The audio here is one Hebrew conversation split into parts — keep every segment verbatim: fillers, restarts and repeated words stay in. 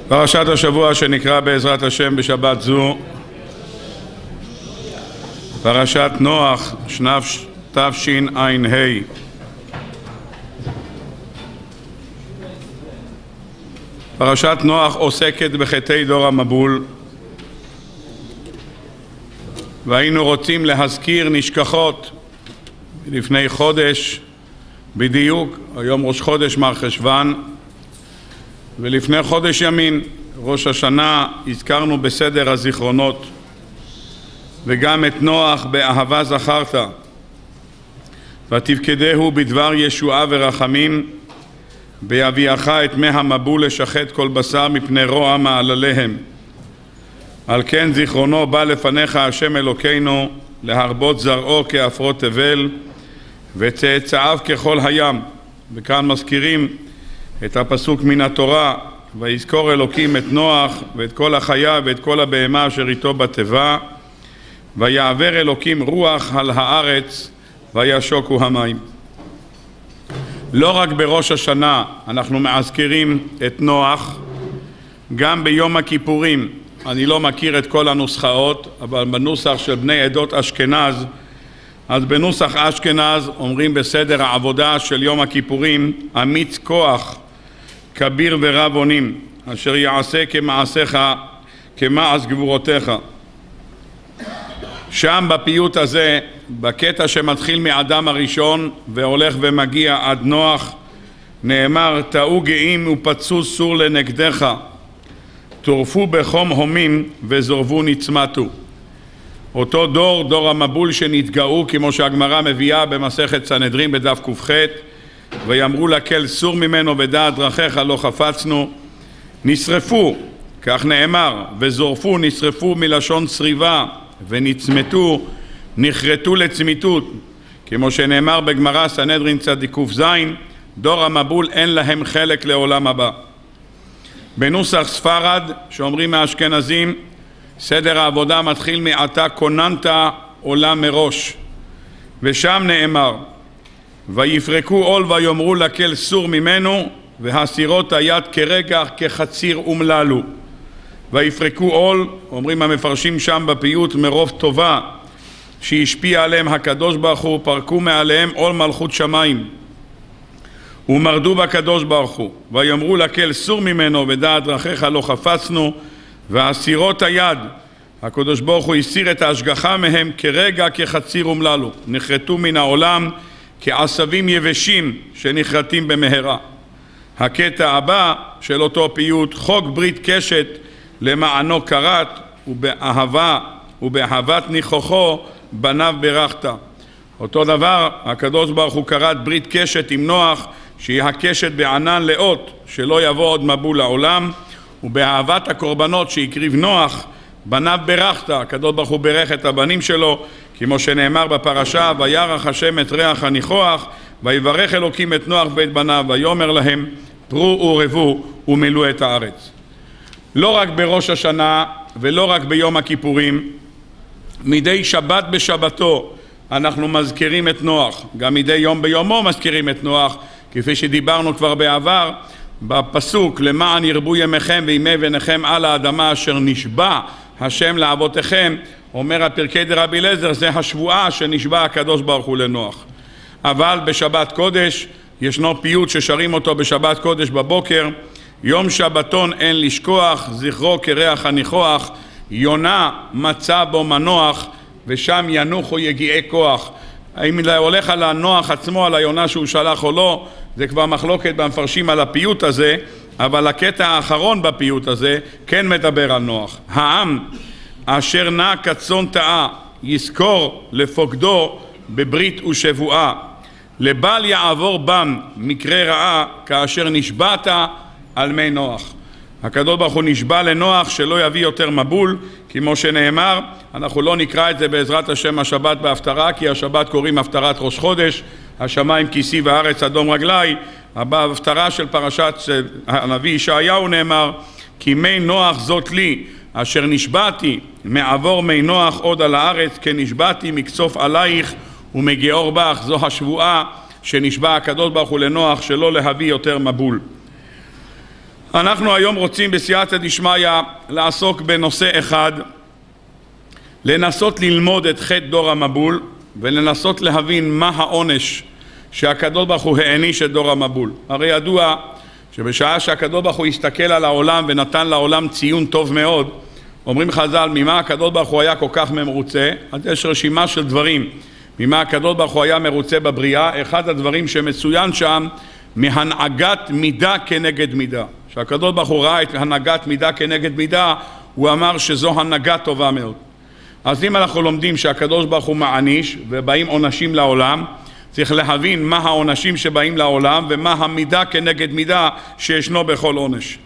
פרשת השבוע שנקרא בעזרת השם בשבת זו, פרשת נוח, שנת תשע"ה. פרשת נוח עוסקת בחטאי דור המבול, והיינו רוצים להזכיר נשכחות. לפני חודש בדיוק, היום ראש חודש מר חשוון, ולפני חודש ימין ראש השנה הזכרנו בסדר הזיכרונות, וגם את נוח באהבה זכרת, ותפקדהו בדבר ישועה ורחמים, בהביאך את מי המבול לשחט כל בשר מפני רוע מעלליהם. על כן זיכרונו בא לפניך השם אלוקינו, להרבות זרעו כאפרות תבל וצאצאיו ככל הים. וכאן מזכירים את הפסוק מן התורה, ויזכור אלוקים את נוח ואת כל החיה ואת כל הבהמה אשר איתו בתיבה, ויעבר אלוקים רוח על הארץ וישוקו המים. לא רק בראש השנה אנחנו מאזכרים את נוח, גם ביום הכיפורים. אני לא מכיר את כל הנוסחאות, אבל בנוסח של בני עדות אשכנז, אז בנוסח אשכנז אומרים בסדר העבודה של יום הכיפורים, אמיץ כוח כביר ורב אונים, אשר יעשה כמעשיך כמעש גבורותיך. שם בפיוט הזה, בקטע שמתחיל מאדם הראשון והולך ומגיע עד נוח, נאמר, תאו גאים ופצו סור לנגדך, טורפו בחום הומים וזורבו נצמתו. אותו דור, דור המבול שנתגאו, כמו שהגמרא מביאה במסכת סנהדרין בדף ק"ח, ויאמרו לקל סור ממנו ודעת דרכיך לא חפצנו, נשרפו, כך נאמר, וזורפו, נשרפו מלשון שריבה, ונצמתו, נחרטו לצמיתות, כמו שנאמר בגמרא סנהדרין צדיק ק"ז, דור המבול אין להם חלק לעולם הבא. בנוסח ספרד שאומרים מהאשכנזים, סדר העבודה מתחיל מעתה כוננת עולם מראש, ושם נאמר, ויפרקו עול ויאמרו לקל סור ממנו, והסירות היד כרגע כחציר אומללו. ויפרקו עול, אומרים המפרשים שם בפיוט, מרוב טובה שהשפיע עליהם הקדוש ברוך הוא, פרקו מעליהם עול מלכות שמיים ומרדו בקדוש ברוך הוא. ויאמרו לקל סור ממנו ודעת דרכיך לא חפצנו, והסירות היד, הקדוש ברוך הוא הסיר את ההשגחה מהם כרגע כחציר אומללו, נחרטו מן העולם כעשבים יבשים שנחרטים במהרה. הקטע הבא של אותו פיוט, חוק ברית קשת למענו קראת, ובאהבה ובאהבת ניחוחו בניו ברכת. אותו דבר, הקדוש ברוך הוא קראת ברית קשת עם נוח, שהיא הקשת בענן לאות, שלא יבוא עוד מבול לעולם, ובאהבת הקורבנות שהקריב נוח בניו ברכת. הקדוש ברוך הוא ברך את הבנים שלו, כמו שנאמר בפרשה, וירח השם את ריח הניחוח, ויברך אלוקים את נוח ואת בניו, ויאמר להם פרו ורבו ומילאו את הארץ. לא רק בראש השנה ולא רק ביום הכיפורים, מדי שבת בשבתו אנחנו מזכירים את נוח, גם מדי יום ביומו מזכירים את נוח, כפי שדיברנו כבר בעבר בפסוק, למען ירבו ימיכם וימי בניכם על האדמה אשר נשבע השם לאבותיכם. אומר הפרקי דרבי אליעזר, זה השבועה שנשבע הקדוש ברוך הוא לנוח. אבל בשבת קודש ישנו פיוט ששרים אותו בשבת קודש בבוקר, יום שבתון אין לשכוח, זכרו כריח הניחוח, יונה מצא בו מנוח, ושם ינוחו יגיעי כוח. האם זה הולך על הנוח עצמו, על היונה שהוא שלח או לא, זה כבר מחלוקת במפרשים על הפיוט הזה, אבל הקטע האחרון בפיוט הזה כן מדבר על נוח. העם אשר נע כצאן טעה, יזכור לפוקדו בברית ושבועה, לבל יעבור בם מקרה רעה כאשר נשבעת על מי נוח. הקדוש ברוך הוא נשבע לנוח שלא יביא יותר מבול, כמו שנאמר. אנחנו לא נקרא את זה בעזרת השם השבת בהפטרה, כי השבת קוראים הפטרת ראש חודש, השמיים כיסי והארץ אדום רגלי. בהפטרה של פרשת הנביא ישעיהו נאמר, כי מי נוח זאת לי, אשר נשבעתי מעבור מי נוח עוד על הארץ, כנשבעתי מקצוף עלייך ומגיעור בך. זו השבועה שנשבע הקדוש ברוך הוא לנוח שלא להביא יותר מבול. אנחנו היום רוצים בסייעתא דשמיא לעסוק בנושא אחד, לנסות ללמוד את חטא דור המבול ולנסות להבין מה העונש שהקדוש ברוך הוא העניש את דור המבול. הרי ידוע שבשעה שהקדוש ברוך הוא הסתכל על העולם ונתן לעולם ציון טוב מאוד, אומרים חז"ל, ממה הקדוש ברוך הוא היה כל כך מרוצה? אז יש רשימה של דברים ממה הקדוש ברוך הוא היה מרוצה בבריאה. אחד הדברים שמצוין שם, מהנהגת מידה כנגד מידה. כשהקדוש ברוך הוא ראה את הנהגת מידה כנגד מידה, הוא אמר שזו הנהגה טובה מאוד. אז אם אנחנו לומדים שהקדוש ברוך הוא מעניש ובאים עונשים לעולם, צריך להבין מה העונשים שבאים לעולם ומה המידה כנגד מידה שישנו בכל עונש.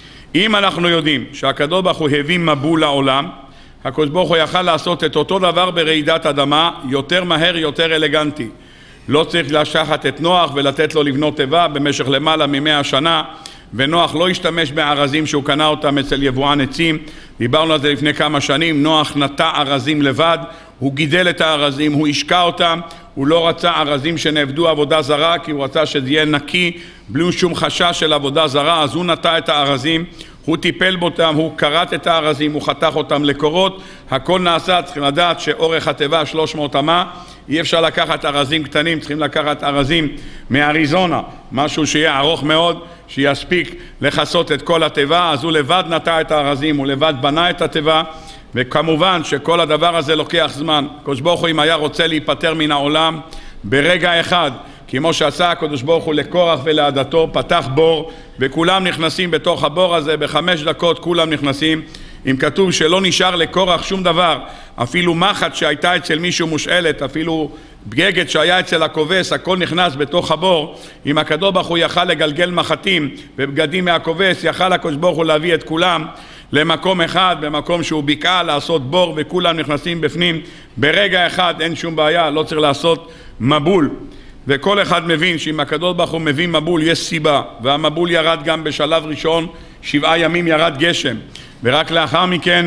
אם אנחנו יודעים שהקדוש ברוך הוא הביא מבול לעולם, הקדוש ברוך הוא יכל לעשות את אותו דבר ברעידת אדמה, יותר מהר, יותר אלגנטי. לא צריך לשחת את נוח ולתת לו לבנות תיבה במשך למעלה ממאה שנה, ונוח לא השתמש בארזים שהוא קנה אותם אצל יבואן עצים. דיברנו על זה לפני כמה שנים. נוח נטע ארזים לבד, הוא גידל את הארזים, הוא השקע אותם, הוא לא רצה ארזים שנעבדו עבודה זרה, כי הוא רצה שזה יהיה נקי בלי שום חשש של עבודה זרה. אז הוא נטע את הארזים, הוא טיפל בותם, הוא קרט את הארזים, הוא חתך אותם לקורות, הכל נעשה. צריכים לדעת שאורך התיבה שלוש מאות אמה, אי אפשר לקחת ארזים קטנים, צריכים לקחת ארזים מאריזונה, משהו שיהיה ארוך מאוד, שיספיק לחסות את כל התיבה. אז הוא לבד נטע את הארזים, הוא לבד בנה את התיבה, וכמובן שכל הדבר הזה לוקח זמן. הקדוש ברוך הוא אם היה רוצה להיפטר מן העולם ברגע אחד, כמו שעשה הקדוש ברוך הוא לקורח ולעדתו, פתח בור וכולם נכנסים בתוך הבור הזה, בחמש דקות כולם נכנסים. אם כתוב שלא נשאר לקורח שום דבר, אפילו מחט שהייתה אצל מישהו מושאלת, אפילו בגגת שהיה אצל הכובס, הכל נכנס בתוך הבור. אם הקדוש ברוך הוא יכל לגלגל מחטים ובגדים מהכובס, יכל הקדוש ברוך הוא להביא את כולם למקום אחד, במקום שהוא ביקע, לעשות בור וכולם נכנסים בפנים ברגע אחד. אין שום בעיה, לא צריך לעשות מבול. וכל אחד מבין שאם הקדוש ברוך הוא מביא מבול יש סיבה, והמבול ירד גם בשלב ראשון, שבעה ימים ירד גשם, ורק לאחר מכן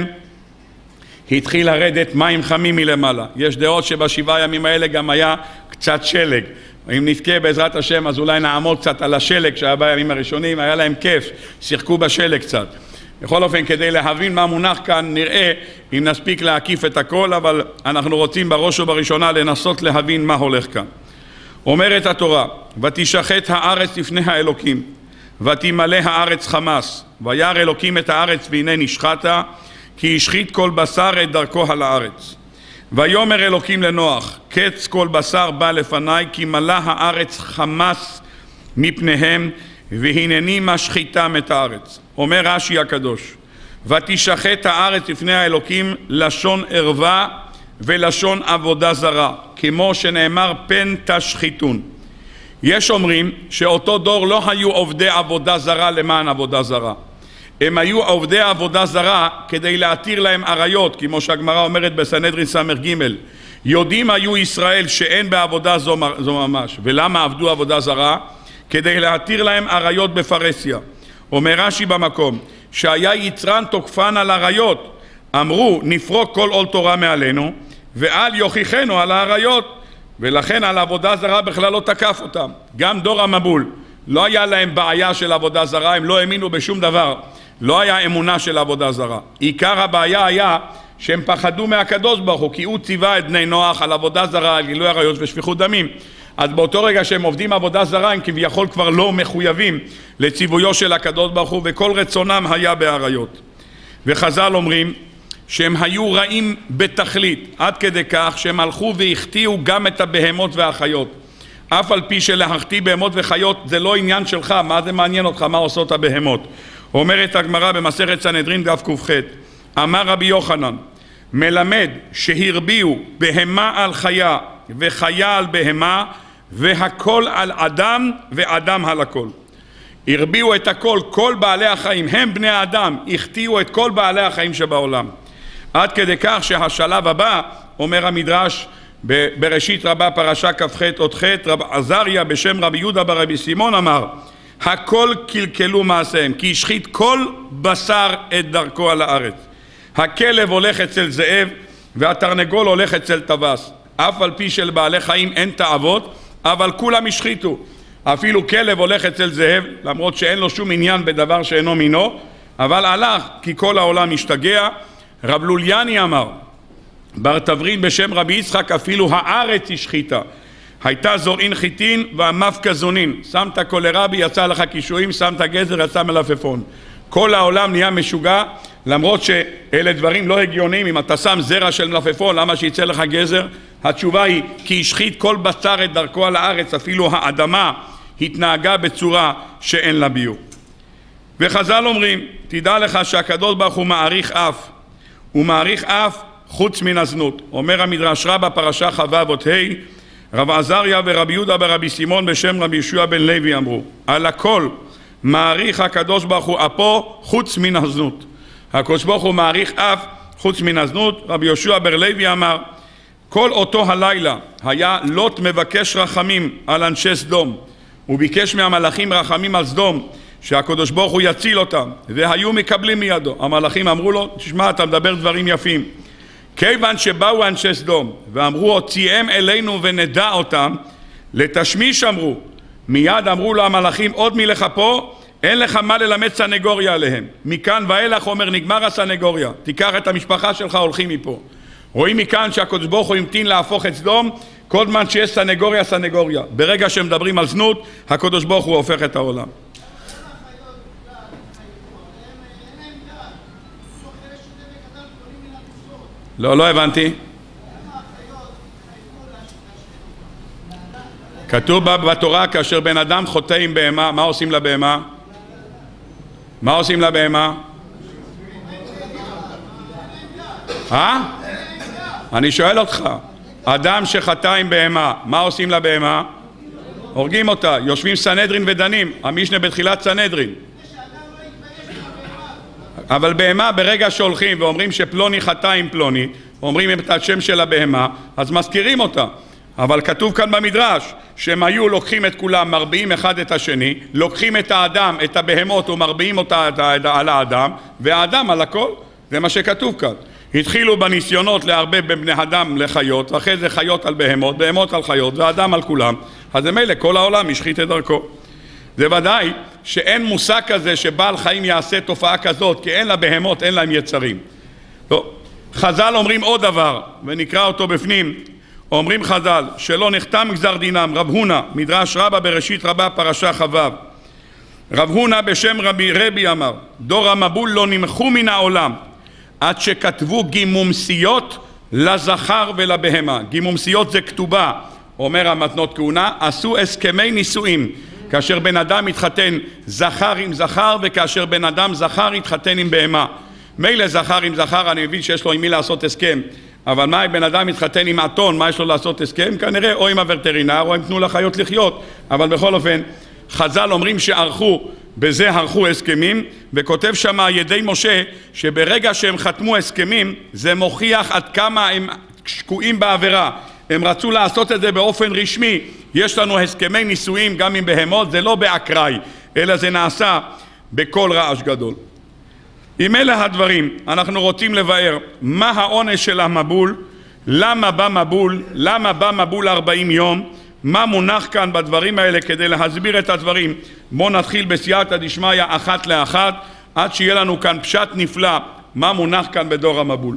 התחיל לרדת מים חמים מלמעלה. יש דעות שבשבעה ימים האלה גם היה קצת שלג. אם נזכה בעזרת השם אז אולי נעמוד קצת על השלג שהיה בימים הראשונים, היה להם כיף, שיחקו בשלג קצת. בכל אופן, כדי להבין מה מונח כאן, נראה אם נספיק להקיף את הכל, אבל אנחנו רוצים בראש ובראשונה לנסות להבין מה הולך כאן. אומרת התורה, ותשחט הארץ לפני האלוקים, ותמלא הארץ חמס, וירא אלוקים את הארץ והנה נשחטה, כי השחית כל בשר את דרכו על הארץ. ויאמר אלוקים לנוח, קץ כל בשר בא לפניי, כי מלא הארץ חמס מפניהם, והנני משחיתם את הארץ. אומר רש"י הקדוש, ותשחט הארץ לפני האלוקים, לשון ערווה ולשון עבודה זרה, כמו שנאמר פן תשחיתון. יש אומרים שאותו דור לא היו עובדי עבודה זרה למען עבודה זרה, הם היו עובדי עבודה זרה כדי להתיר להם עריות, כמו שהגמרא אומרת בסנהדרין סמך ג', יודעים היו ישראל שאין בעבודה זו, זו ממש. ולמה עבדו עבודה זרה? כדי להתיר להם עריות בפרסיה. אומר רש"י במקום, שהיה יצרן תוקפן על עריות, אמרו נפרוק כל עול תורה מעלינו ואל יוכיחנו על העריות, ולכן על עבודה זרה בכלל לא תקף אותם. גם דור המבול לא היה להם בעיה של עבודה זרה, הם לא האמינו בשום דבר, לא היה אמונה של עבודה זרה. עיקר הבעיה היה שהם פחדו מהקדוש ברוך הוא, כי הוא ציווה את בני נוח על עבודה זרה, על גילוי עריות ושפיכות דמים. אז באותו רגע שהם עובדים עבודה זרה, הם כביכול כבר לא מחויבים לציוויו של הקדוש ברוך הוא, וכל רצונם היה בעריות. וחז"ל אומרים שהם היו רעים בתכלית, עד כדי כך שהם הלכו והחטיאו גם את הבהמות והחיות. אף על פי שלהחטיא בהמות וחיות זה לא עניין שלך, מה זה מעניין אותך מה עושות הבהמות? אומרת הגמרא במסכת סנהדרין דף ק"ח, אמר רבי יוחנן, מלמד שהרביעו בהמה על חיה וחיה על בהמה והכל על אדם ואדם על הכל. הרביעו את הכל, כל בעלי החיים, הם בני האדם, החטיאו את כל בעלי החיים שבעולם. עד כדי כך שהשלב הבא, אומר המדרש בראשית רבה פרשה כ"ח עוד ח', רב עזריה בשם רבי יהודה ברבי סימון אמר, הכל קלקלו מעשיהם, כי השחית כל בשר את דרכו על הארץ. הכלב הולך אצל זאב והתרנגול הולך אצל טווס. אף על פי של בעלי חיים אין תאוות, אבל כולם השחיתו. אפילו כלב הולך אצל זאב, למרות שאין לו שום עניין בדבר שאינו מינו, אבל הלך כי כל העולם השתגע. רב לוליאני אמר, בר תברין בשם רבי יצחק, אפילו הארץ השחיתה. הייתה זורעין חיטין והמפקה זונין. שמת קולרבי, יצא לך קישואים, שמת גזר, יצא מלפפון. כל העולם נהיה משוגע, למרות שאלה דברים לא הגיוניים. אם אתה שם זרע של מלפפון, למה שיצא לך גזר? התשובה היא כי השחית כל בשר את דרכו על הארץ, אפילו האדמה התנהגה בצורה שאין לה ביור. וחז"ל אומרים, תדע לך שהקדוש ברוך הוא מעריך אף, הוא מעריך אף חוץ מן הזנות. אומר המדרש רבה פרשה חוות ה', רב עזריה ורבי יהודה ורבי סימון בשם רבי ישוע בן לוי אמרו, על הכל מעריך הקדוש ברוך הוא אפו חוץ מן הזנות. הקדוש ברוך הוא מעריך אף חוץ מן הזנות. רבי ישוע בן לוי אמר, כל אותו הלילה היה לוט מבקש רחמים על אנשי סדום, הוא ביקש מהמלאכים רחמים על סדום, שהקדוש ברוך הוא יציל אותם, והיו מקבלים מידו. המלאכים אמרו לו, תשמע, אתה מדבר דברים יפים. כיוון שבאו אנשי סדום ואמרו, הוציאם אלינו ונדע אותם, לתשמיש אמרו, מיד אמרו לו המלאכים, עוד מלך פה, אין לך מה ללמד סנגוריה עליהם. מכאן ואילך אומר, נגמר הסנגוריה, תיקח את המשפחה שלך, הולכים מפה. רואים מכאן שהקדוש ברוך הוא המתין להפוך את סדום, כל זמן שיש סנגוריה, סנגוריה. ברגע שמדברים על זנות, הקדוש ברוך הוא הופך את העולם. לא, לא הבנתי. כתוב בתורה, כאשר בן אדם חוטא עם בהמה, מה עושים לבהמה? מה עושים לבהמה? אה? אני שואל אותך, אדם שחטא עם בהמה, מה עושים לבהמה? הורגים אותה, יושבים סנהדרין ודנים, המשנה בתחילת סנהדרין. אבל בהמה ברגע שהולכים ואומרים שפלוני חטא עם פלוני, אומרים את השם של הבהמה, אז מזכירים אותה. אבל כתוב כאן במדרש שהם היו לוקחים את כולם, מרביעים אחד את השני, לוקחים את האדם, את הבהמות ומרביעים אותה על האדם, והאדם על הכל. זה מה שכתוב כאן. התחילו בניסיונות להרבב בבני אדם לחיות, ואחרי זה חיות על בהמות, בהמות על חיות, והאדם על כולם. אז מילא כל העולם השחית את דרכו. זה ודאי שאין מושג כזה שבעל חיים יעשה תופעה כזאת, כי אין לה בהמות, אין להם יצרים. לא. חז"ל אומרים עוד דבר, ונקרא אותו בפנים. אומרים חז"ל שלא נחתם גזר דינם. רב הונא, מדרש רבה בראשית רבה פרשה חוו. רב הונא בשם רבי רבי אמר, דור המבול לא נמחו מן העולם עד שכתבו גימומסיות לזכר ולבהמה. גימומסיות זה כתובה, אומר המתנות כהונה, עשו הסכמי נישואים, כאשר בן אדם מתחתן זכר עם זכר, וכאשר בן אדם זכר התחתן עם בהמה. מילא זכר עם זכר, אני מבין שיש לו עם מי לעשות הסכם, אבל מה אם בן אדם מתחתן עם אתון, מה יש לו לעשות הסכם? כנראה או עם הווטרינר או עם תנו לחיות לחיות. אבל בכל אופן, חז"ל אומרים שערכו, בזה ערכו הסכמים, וכותב שם ידי משה שברגע שהם חתמו הסכמים, זה מוכיח עד כמה הם שקועים בעבירה. הם רצו לעשות את זה באופן רשמי. יש לנו הסכמי נישואים גם עם בהמות, זה לא באקראי, אלא זה נעשה בכל רעש גדול. עם אלה הדברים, אנחנו רוצים לבאר מה העונש של המבול, למה בא מבול, למה בא מבול ארבעים יום, מה מונח כאן בדברים האלה כדי להסביר את הדברים. בואו נתחיל בסייעתא דשמיא אחת לאחת, עד שיהיה לנו כאן פשט נפלא, מה מונח כאן בדור המבול.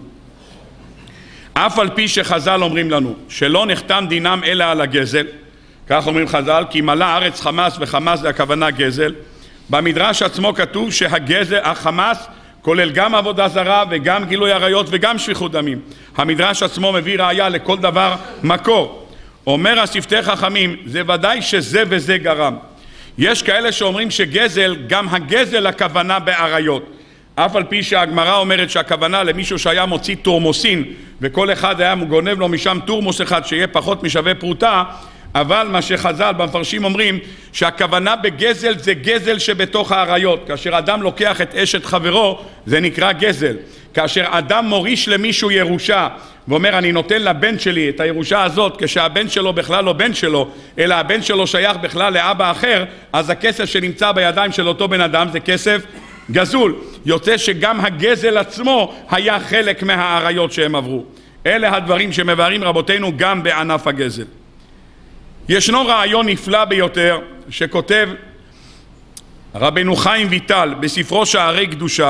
אף על פי שחז"ל אומרים לנו שלא נחתם דינם אלא על הגזל, כך אומרים חז"ל, כי מלא הארץ חמס, וחמס זה הכוונה גזל. במדרש עצמו כתוב שהגזל, החמס, כולל גם עבודה זרה וגם גילוי עריות וגם שפיכות דמים. המדרש עצמו מביא ראיה לכל דבר מקור. אומר השפתי חכמים, זה ודאי שזה וזה גרם. יש כאלה שאומרים שגזל, גם הגזל הכוונה בעריות. אף על פי שהגמרא אומרת שהכוונה למישהו שהיה מוציא תורמוסין, וכל אחד היה גונב לו משם תורמוס אחד שיהיה פחות משווה פרוטה, אבל מה שחז"ל במפרשים אומרים שהכוונה בגזל זה גזל שבתוך העריות. כאשר אדם לוקח את אשת חברו זה נקרא גזל. כאשר אדם מוריש למישהו ירושה ואומר אני נותן לבן שלי את הירושה הזאת, כשהבן שלו בכלל לא בן שלו אלא הבן שלו שייך בכלל לאבא אחר, אז הכסף שנמצא בידיים של אותו בן אדם זה כסף גזול. יוצא שגם הגזל עצמו היה חלק מהעריות שהם עברו. אלה הדברים שמבארים רבותינו גם בענף הגזל. ישנו רעיון נפלא ביותר שכותב רבנו חיים ויטל בספרו שערי קדושה.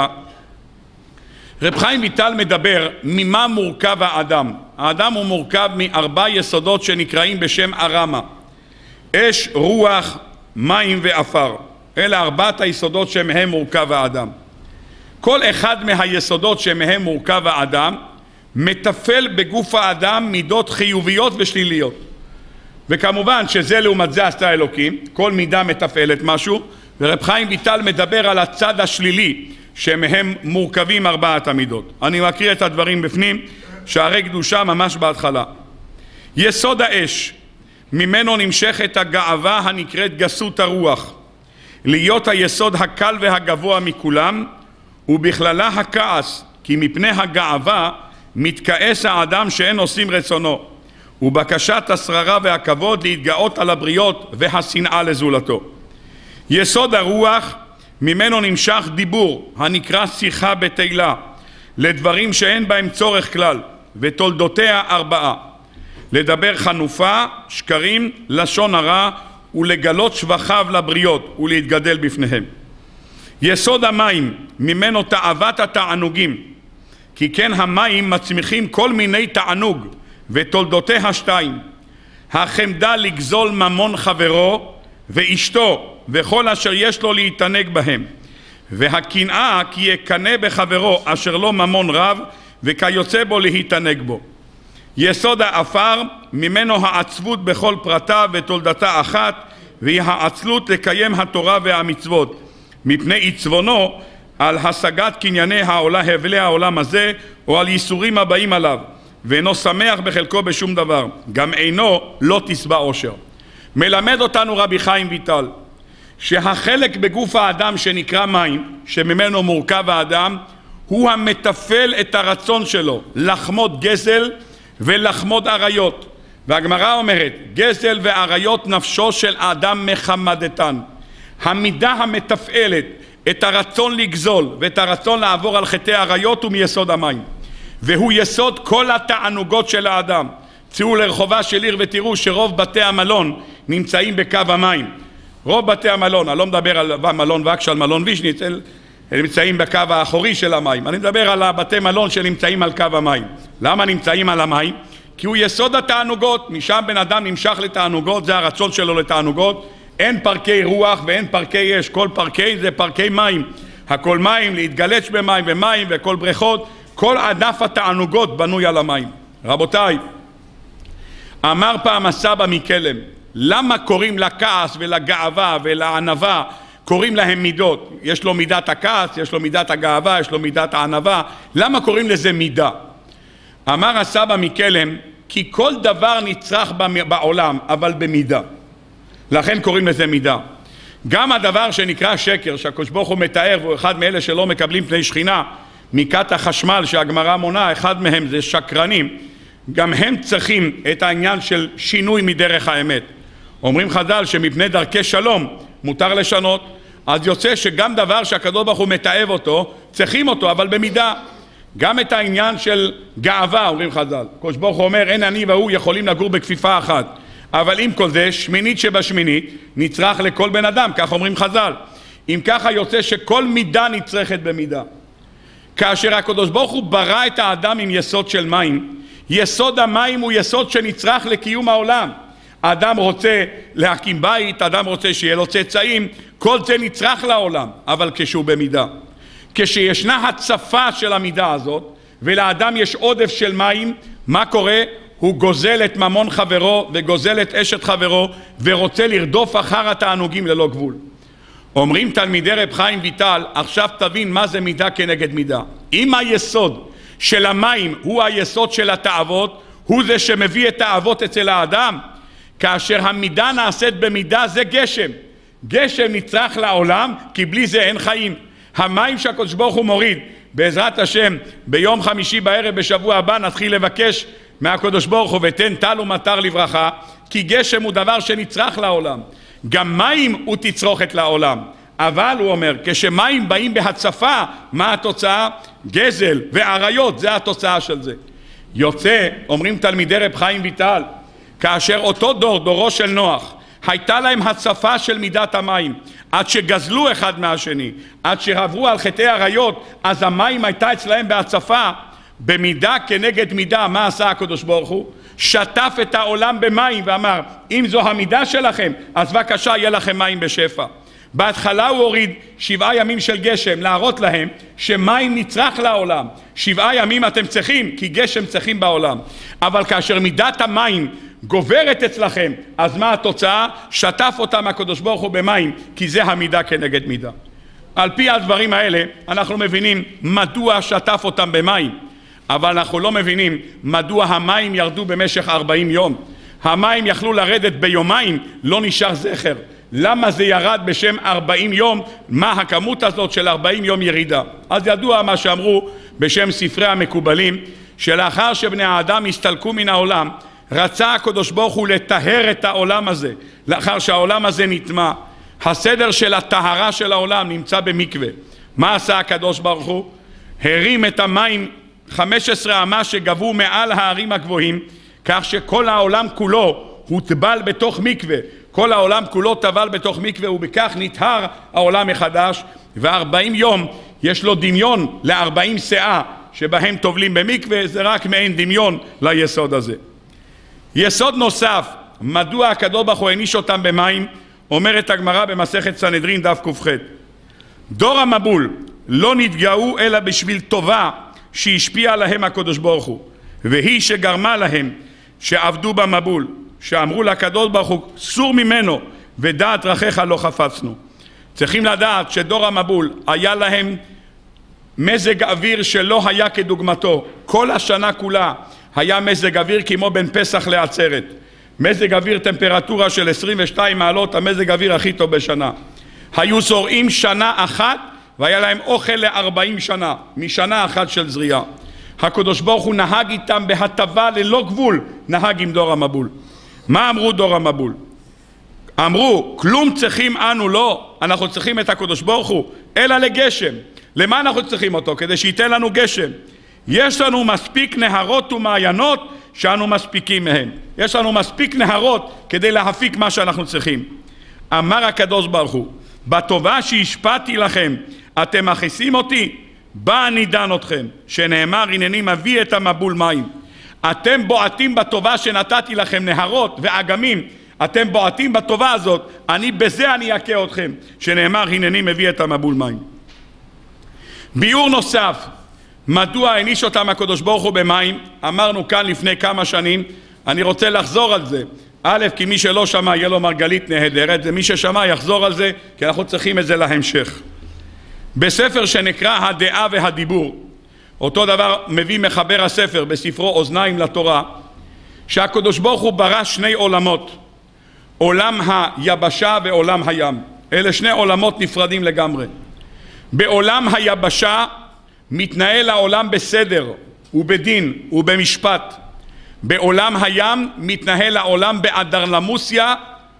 רב חיים ויטל מדבר ממה מורכב האדם. האדם הוא מורכב מארבע יסודות שנקראים בשם ארמה: אש, רוח, מים ואפר. אלה ארבעת היסודות שמהם מורכב האדם. כל אחד מהיסודות שמהם מורכב האדם מטפל בגוף האדם מידות חיוביות ושליליות, וכמובן שזה לעומת זה עשתה אלוקים. כל מידה מטפלת משהו, ורב חיים ויטל מדבר על הצד השלילי שמהם מורכבים ארבעת המידות. אני מקריא את הדברים בפנים, שערי קדושה, ממש בהתחלה. יסוד האש, ממנו נמשכת הגאווה הנקראת גסות הרוח, להיות היסוד הקל והגבוה מכולם, ובכללה הכעס, כי מפני הגאווה מתכעס האדם שאין עושים רצונו, ובקשת השררה והכבוד להתגאות על הבריות והשנאה לזולתו. יסוד הרוח, ממנו נמשך דיבור הנקרא שיחה בתהילה, לדברים שאין בהם צורך כלל, ותולדותיה ארבעה: לדבר חנופה, שקרים, לשון הרע, ולגלות שבחיו לבריות ולהתגדל בפניהם. יסוד המים, ממנו תאוות התענוגים, כי כן המים מצמיחים כל מיני תענוג, ותולדותיה שתיים: החמדה לגזול ממון חברו ואשתו וכל אשר יש לו להתענג בהם, והקנאה כי יקנא בחברו אשר לו ממון רב וכיוצא בו להתענג בו. יסוד האפר, ממנו העצבות בכל פרטה ותולדתה אחת, והיא העצלות לקיים התורה והמצוות, מפני עיצבונו על השגת קנייני העולה הבלי העולם הזה, או על ייסורים הבאים עליו, ואינו שמח בחלקו בשום דבר, גם אינו לא תשבע עושר. מלמד אותנו רבי חיים ויטל שהחלק בגוף האדם שנקרא מים, שממנו מורכב האדם, הוא המטפל את הרצון שלו לחמוד גזל ולחמוד עריות. והגמרא אומרת, גזל ועריות נפשו של האדם מחמדתן. המידה המתפעלת את הרצון לגזול ואת הרצון לעבור על חטאי עריות הוא מיסוד המים, והוא יסוד כל התענוגות של האדם. צאו לרחובה של עיר ותראו שרוב בתי המלון נמצאים בקו המים. רוב בתי המלון, אני לא מדבר על מלון וקש, על מלון וישניץ, הם נמצאים בקו האחורי של המים. אני מדבר על בתי מלון שנמצאים על קו המים. למה נמצאים על המים? כי הוא יסוד התענוגות. משם בן אדם נמשך לתענוגות, זה הרצון שלו לתענוגות. אין פרקי רוח ואין פרקי אש, כל פרקי זה פרקי מים. הכל מים, להתגלץ במים ומים וכל בריכות, כל ענף התענוגות בנוי על המים. רבותיי, אמר פעם הסבא מקלם, למה קוראים לכעס ולגאווה ולענווה, קוראים להם מידות? יש לו מידת הכעס, יש לו מידת הגאווה, יש לו מידת הענווה. למה קוראים לזה מידה? אמר הסבא מקלם, כי כל דבר נצרך בעולם, אבל במידה. לכן קוראים לזה מידה. גם הדבר שנקרא שקר, שהקדוש ברוך הוא מתאר, והוא אחד מאלה שלא מקבלים פני שכינה, מכת החשמל שהגמרא מונה, אחד מהם זה שקרנים, גם הם צריכים את העניין של שינוי מדרך האמת. אומרים חז"ל שמפני דרכי שלום מותר לשנות, אז יוצא שגם דבר שהקדוש ברוך הוא מתאב אותו, צריכים אותו, אבל במידה. גם את העניין של גאווה, אומרים חז"ל, הקדוש ברוך הוא אומר, אין אני והוא יכולים לגור בכפיפה אחת, אבל עם כל זה, שמינית שבשמינית נצרך לכל בן אדם, כך אומרים חז"ל. אם ככה יוצא שכל מידה נצרכת במידה. כאשר הקדוש ברוך הוא ברא את האדם עם יסוד של מים, יסוד המים הוא יסוד שנצרך לקיום העולם. האדם רוצה להקים בית, האדם רוצה שיהיה לו צאצאים, כל זה נצרך לעולם, אבל כשהוא במידה. כשישנה הצפה של המידה הזאת, ולאדם יש עודף של מים, מה קורה? הוא גוזל את ממון חברו וגוזל את אשת חברו, ורוצה לרדוף אחר התענוגים ללא גבול. אומרים תלמידי רב חיים ויטל, עכשיו תבין מה זה מידה כנגד מידה. אם היסוד של המים הוא היסוד של התאוות, הוא זה שמביא את האהבות אצל האדם, כאשר המידה נעשית במידה זה גשם. גשם נצרך לעולם, כי בלי זה אין חיים. המים שהקדוש ברוך הוא מוריד, בעזרת השם, ביום חמישי בערב בשבוע הבא נתחיל לבקש מהקדוש ברוך הוא ותן טל ומטר לברכה, כי גשם הוא דבר שנצרך לעולם. גם מים הוא תצרוכת לעולם. אבל הוא אומר, כשמים באים בהצפה, מה התוצאה? גזל ועריות, זה התוצאה של זה. יוצא, אומרים תלמידי רב חיים ויטל, כאשר אותו דור, דורו של נוח, הייתה להם הצפה של מידת המים, עד שגזלו אחד מהשני, עד שעברו על חטאי עריות, אז המים הייתה אצלהם בהצפה, במידה כנגד מידה. מה עשה הקדוש ברוך הוא? שטף את העולם במים ואמר, אם זו המידה שלכם, אז בבקשה יהיה לכם מים בשפע. בהתחלה הוא הוריד שבעה ימים של גשם, להראות להם שמים נצרך לעולם. שבעה ימים אתם צריכים, כי גשם צריכים בעולם. אבל כאשר מידת המים גוברת אצלכם, אז מה התוצאה? שטף אותם הקדוש ברוך הוא במים, כי זה המידה כנגד מידה. על פי הדברים האלה אנחנו מבינים מדוע שטף אותם במים, אבל אנחנו לא מבינים מדוע המים ירדו במשך ארבעים יום. המים יכלו לרדת ביומיים, לא נשאר זכר. למה זה ירד בשם ארבעים יום? מה הכמות הזאת של ארבעים יום ירידה? אז ידוע מה שאמרו בשם ספרי המקובלים, שלאחר שבני האדם הסתלקו מן העולם, רצה הקדוש ברוך הוא לטהר את העולם הזה. לאחר שהעולם הזה נטמע, הסדר של הטהרה של העולם נמצא במקווה. מה עשה הקדוש ברוך הוא? הרים את המים חמש עשרה אמה שגבו מעל הערים הגבוהים, כך שכל העולם כולו הוטבל בתוך מקווה. כל העולם כולו טבל בתוך מקווה, ובכך נטהר העולם מחדש. וארבעים יום יש לו דמיון לארבעים שאה שבהם טובלים במקווה, זה רק מעין דמיון ליסוד הזה. יסוד נוסף, מדוע הקדוש ברוך הוא העניש אותם במים, אומרת הגמרא במסכת סנהדרין דף ק"ח. דור המבול לא נתגאו אלא בשביל טובה שהשפיע עליהם הקדוש ברוך הוא, והיא שגרמה להם שעבדו במבול, שאמרו לקדוש ברוך הוא סור ממנו ודעת דרכיך לא חפצנו. צריכים לדעת שדור המבול היה להם מזג אוויר שלא היה כדוגמתו. כל השנה כולה היה מזג אוויר כמו בין פסח לעצרת. מזג אוויר טמפרטורה של עשרים ושתיים מעלות, המזג אוויר הכי טוב בשנה. היו זורעים שנה אחת והיה להם אוכל לארבעים שנה, משנה אחת של זריעה. הקדוש ברוך הוא נהג איתם בהטבה ללא גבול, נהג עם דור המבול. מה אמרו דור המבול? אמרו, כלום צריכים אנו לא, אנחנו צריכים את הקדוש ברוך הוא, אלא לגשם. למה אנחנו צריכים אותו? כדי שייתן לנו גשם. יש לנו מספיק נהרות ומעיינות שאנו מספיקים מהם. יש לנו מספיק נהרות כדי להפיק מה שאנחנו צריכים. אמר הקדוש ברוך הוא, בטובה שהשפעתי לכם, אתם מכעיסים אותי? בא אני דן אתכם, שנאמר, הנני מביא את המבול מים. אתם בועטים בטובה שנתתי לכם נהרות ואגמים, אתם בועטים בטובה הזאת, אני בזה אני אכה אתכם, שנאמר, הנני מביא את המבול מים. ביאור נוסף, מדוע העניש אותם הקדוש ברוך הוא במים? אמרנו כאן לפני כמה שנים, אני רוצה לחזור על זה. א', כי מי שלא שמע יהיה לו מרגלית נהדרת, ומי ששמע יחזור על זה, כי אנחנו צריכים את זה להמשך. בספר שנקרא הדעה והדיבור, אותו דבר מביא מחבר הספר בספרו אוזניים לתורה, שהקדוש ברוך הוא ברא שני עולמות, עולם היבשה ועולם הים. אלה שני עולמות נפרדים לגמרי. בעולם היבשה מתנהל העולם בסדר ובדין ובמשפט. בעולם הים מתנהל העולם באדרלמוסיה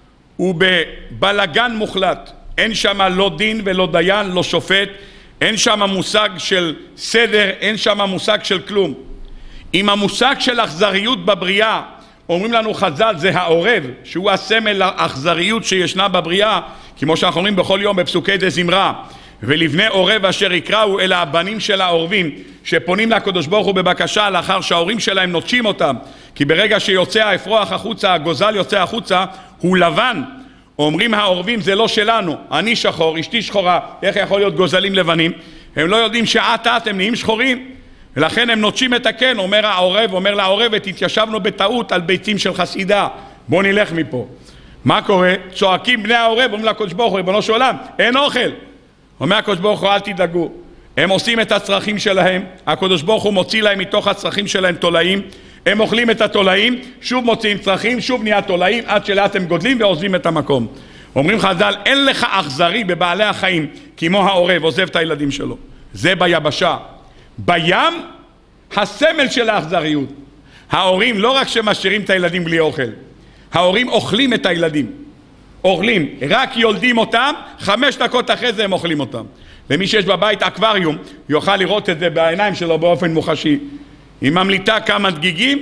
ובבלגן מוחלט. אין שם לא דין ולא דיין, לא שופט, אין שם מושג של סדר, אין שם מושג של כלום. עם המושג של אכזריות בבריאה, אומרים לנו חז"ל, זה העורב, שהוא הסמל לאכזריות שישנה בבריאה, כמו שאנחנו אומרים בכל יום בפסוקי דזמרה, ולבני עורב אשר יקראו, אלה הבנים של העורבים, שפונים לקדוש ברוך הוא בבקשה לאחר שההורים שלהם נוטשים אותם, כי ברגע שיוצא האפרוח החוצה, הגוזל יוצא החוצה, הוא לבן. אומרים העורבים, זה לא שלנו, אני שחור, אשתי שחורה, איך יכול להיות גוזלים לבנים? הם לא יודעים שעת עת הם נהיים שחורים, ולכן הם נוטשים את הקן. אומר העורב, אומר לעורבת, התיישבנו בטעות על ביצים של חסידה, בוא נלך מפה. מה קורה? צועקים בני העורב, אומרים לקדוש ברוך הוא, ריבונו של עולם, אין אוכל. אומר הקדוש ברוך הוא, אל תדאגו, הם עושים את הצרכים שלהם, הקדוש ברוך הוא מוציא להם מתוך הצרכים שלהם תולעים, הם אוכלים את התולעים, שוב מוציאים צרכים, שוב נהיה תולעים, עד שלאט הם גודלים ועוזבים את המקום. אומרים חז"ל, אין לך אכזרי בבעלי החיים כמו העורב עוזב את הילדים שלו. זה ביבשה. בים הסמל של האכזריות. ההורים לא רק שמשאירים את הילדים בלי אוכל, ההורים אוכלים את הילדים. אוכלים, רק יולדים אותם, חמש דקות אחרי זה הם אוכלים אותם. למי שיש בבית אקווריום, יוכל לראות את זה בעיניים שלו באופן מוחשי. היא ממליטה כמה דגיגים,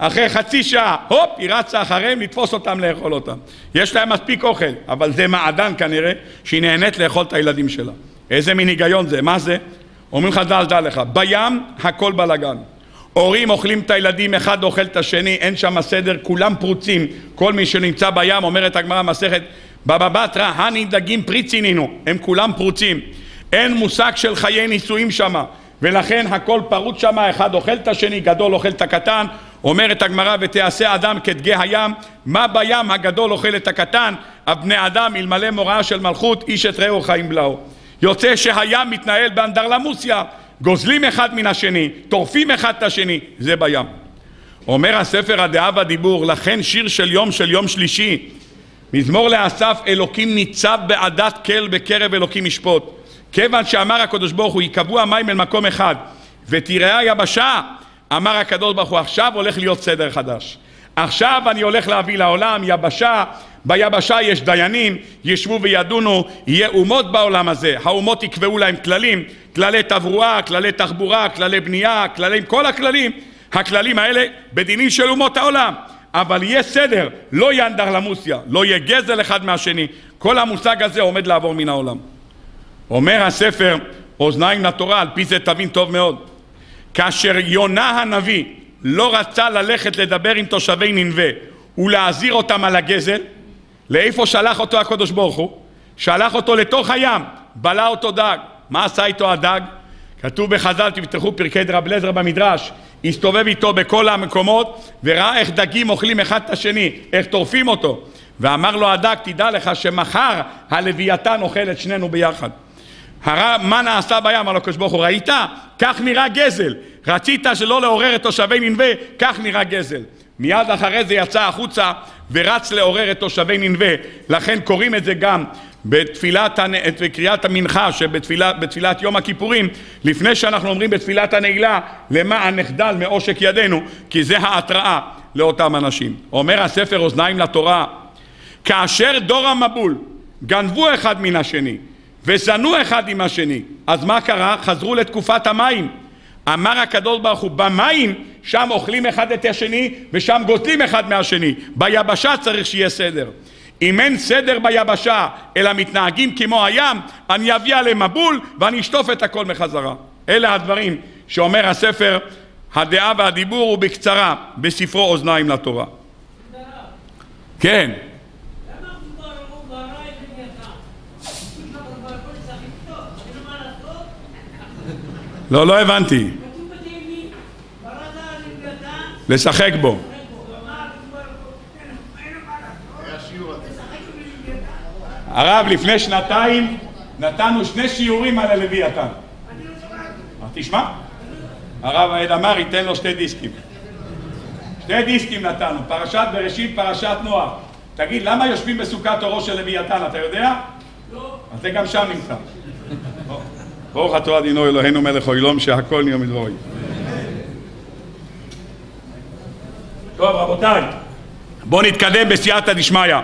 אחרי חצי שעה, הופ, היא רצה אחריהם לתפוס אותם, לאכול אותם. יש להם מספיק אוכל, אבל זה מעדן כנראה שהיא נהנית לאכול את הילדים שלה. איזה מין היגיון זה? מה זה? אומרים לך, דע, דע לך, בים הכל בלגן. הורים אוכלים את הילדים, אחד אוכל את השני, אין שם סדר, כולם פרוצים. כל מי שנמצא בים, אומרת הגמרא מסכת בבא בתרא, הני דגים פריצינינו, הם כולם פרוצים. אין מושג של חיי נישואים שם, ולכן הכל פרוץ שם, אחד אוכל את השני, גדול אוכל את הקטן. אומרת הגמרא, ותעשה אדם כדגי הים, מה בים הגדול אוכל את הקטן, הבני אדם אלמלא מוראה של מלכות, איש את רעהו חיים בלעו. יוצא שהים מתנהל באנדרלמוסיה, גוזלים אחד מן השני, טורפים אחד את השני, זה בים. אומר הספר הדעה והדיבור, לכן שיר של יום של יום שלישי, מזמור לאסף, אלוקים ניצב בעדת כל בקרב אלוקים ישפוט. כיוון שאמר הקדוש ברוך הוא, יקבעו המים אל מקום אחד, ותראה היבשה, אמר הקדוש ברוך הוא, עכשיו הולך להיות סדר חדש. עכשיו אני הולך להביא לעולם יבשה, ביבשה יש דיינים, ישבו וידונו, יהיה אומות בעולם הזה, האומות יקבעו להם כללים, כללי תברואה, כללי תחבורה, כללי בנייה, כללים, כל הכללים, הכללים האלה בדינים של אומות העולם, אבל יהיה סדר, לא יהיה אנדרלמוסיה, לא יהיה גזל אחד מהשני, כל המושג הזה עומד לעבור מן העולם. אומר הספר, אוזניים לתורה, על פי זה תבין טוב מאוד, כאשר יונה הנביא לא רצה ללכת לדבר עם תושבי נינווה ולהזהיר אותם על הגזל, לאיפה שלח אותו הקדוש ברוך הוא? שלח אותו לתוך הים, בלע אותו דג. מה עשה איתו הדג? כתוב בחז"ל, תפתחו פרקי רב אליעזר במדרש, הסתובב איתו בכל המקומות וראה איך דגים אוכלים אחד את השני, איך טורפים אותו, ואמר לו הדג, תדע לך שמחר הלוויתן אוכל את שנינו ביחד. הרע, מה נעשה בים? אמר לו הקדוש ברוך הוא, ראית? כך נראה גזל. רצית שלא לעורר את תושבי נינווה, כך נראה גזל. מיד אחרי זה יצא החוצה ורץ לעורר את תושבי נינווה. לכן קוראים את זה גם בתפילת, בקריאת המנחה, שבתפילת בתפילת יום הכיפורים, לפני שאנחנו אומרים בתפילת הנעילה, למען נחדל מעושק ידינו, כי זה ההתראה לאותם אנשים. אומר הספר אוזניים לתורה, כאשר דור המבול גנבו אחד מן השני וזנו אחד עם השני, אז מה קרה? חזרו לתקופת המים. אמר הקדוש ברוך הוא, במים שם אוכלים אחד את השני ושם גוזלים אחד מהשני. ביבשה צריך שיהיה סדר. אם אין סדר ביבשה אלא מתנהגים כמו הים, אני אביא עליהם מבול ואני אשטוף את הכל מחזרה. אלה הדברים שאומר הספר הדעה והדיבור, ובקצרה בספרו אוזניים לתורה. כן. לא, לא הבנתי. לשחק בו. הרב, לפני שנתיים נתנו שני שיעורים על הלוויתן. תשמע, הרב העד אמר ייתן לו שתי דיסקים. שתי דיסקים נתנו, פרשת בראשית, פרשת נוח. תגיד, למה יושבים בסוכת אורו של לוויתן, אתה יודע? לא. אז זה גם שם נמצא. ברוך אתה אדינו אלוהינו מלך העולם שהכל נהיה מדברו. טוב רבותיי, בואו נתקדם בסייעתא דשמיא.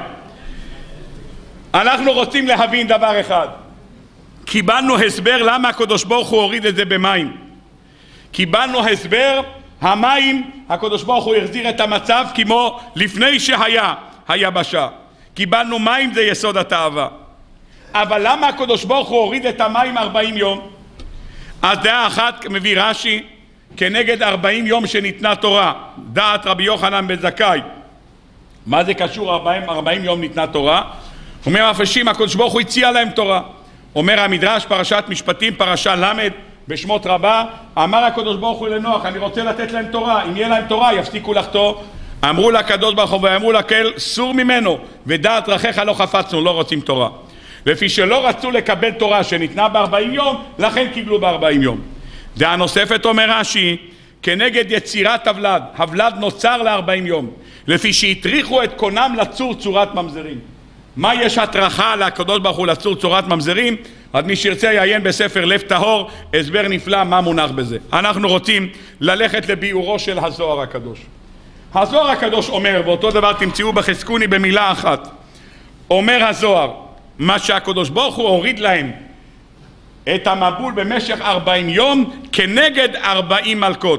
אנחנו רוצים להבין דבר אחד. קיבלנו הסבר למה הקדוש ברוך הוא הוריד את זה במים. קיבלנו הסבר, המים, הקדוש ברוך הוא החזיר את המצב כמו לפני שהיה היבשה. קיבלנו מים, זה יסוד התאווה. אבל למה הקדוש ברוך הוא הוריד את המים ארבעים יום? אז דעה אחת מביא רש"י, כנגד ארבעים יום שניתנה תורה, דעת רבי יוחנן בן זכאי. מה זה קשור ארבעים, ארבעים יום ניתנה תורה? אומר המפרשים, הקדוש ברוך הוא הציע להם תורה. אומר המדרש, פרשת משפטים, פרשה למד בשמות רבה, אמר הקדוש ברוך הוא לנוח, אני רוצה לתת להם תורה, אם יהיה להם תורה יפסיקו לחטוא. אמרו לקדוש ברוך הוא ואמרו לקהל, סור ממנו, ודעת דרכיך לא חפצנו, לא רוצים תורה. לפי שלא רצו לקבל תורה שניתנה בארבעים יום, לכן קיבלו בארבעים יום. דעה נוספת אומר רש"י, כנגד יצירת הבלד, הבלד נוצר לארבעים יום, לפי שהטריחו את קונם לצור צורת ממזרים. מה יש הטרחה לקדוש ברוך הוא לצור צורת ממזרים? אז מי שירצה יעיין בספר לב טהור, הסבר נפלא מה מונח בזה. אנחנו רוצים ללכת לביאורו של הזוהר הקדוש. הזוהר הקדוש אומר, ואותו דבר תמצאו בחזקוני במילה אחת, אומר הזוהר, מה שהקדוש ברוך הוא הוריד להם את המבול במשך ארבעים יום כנגד ארבעים מלכות,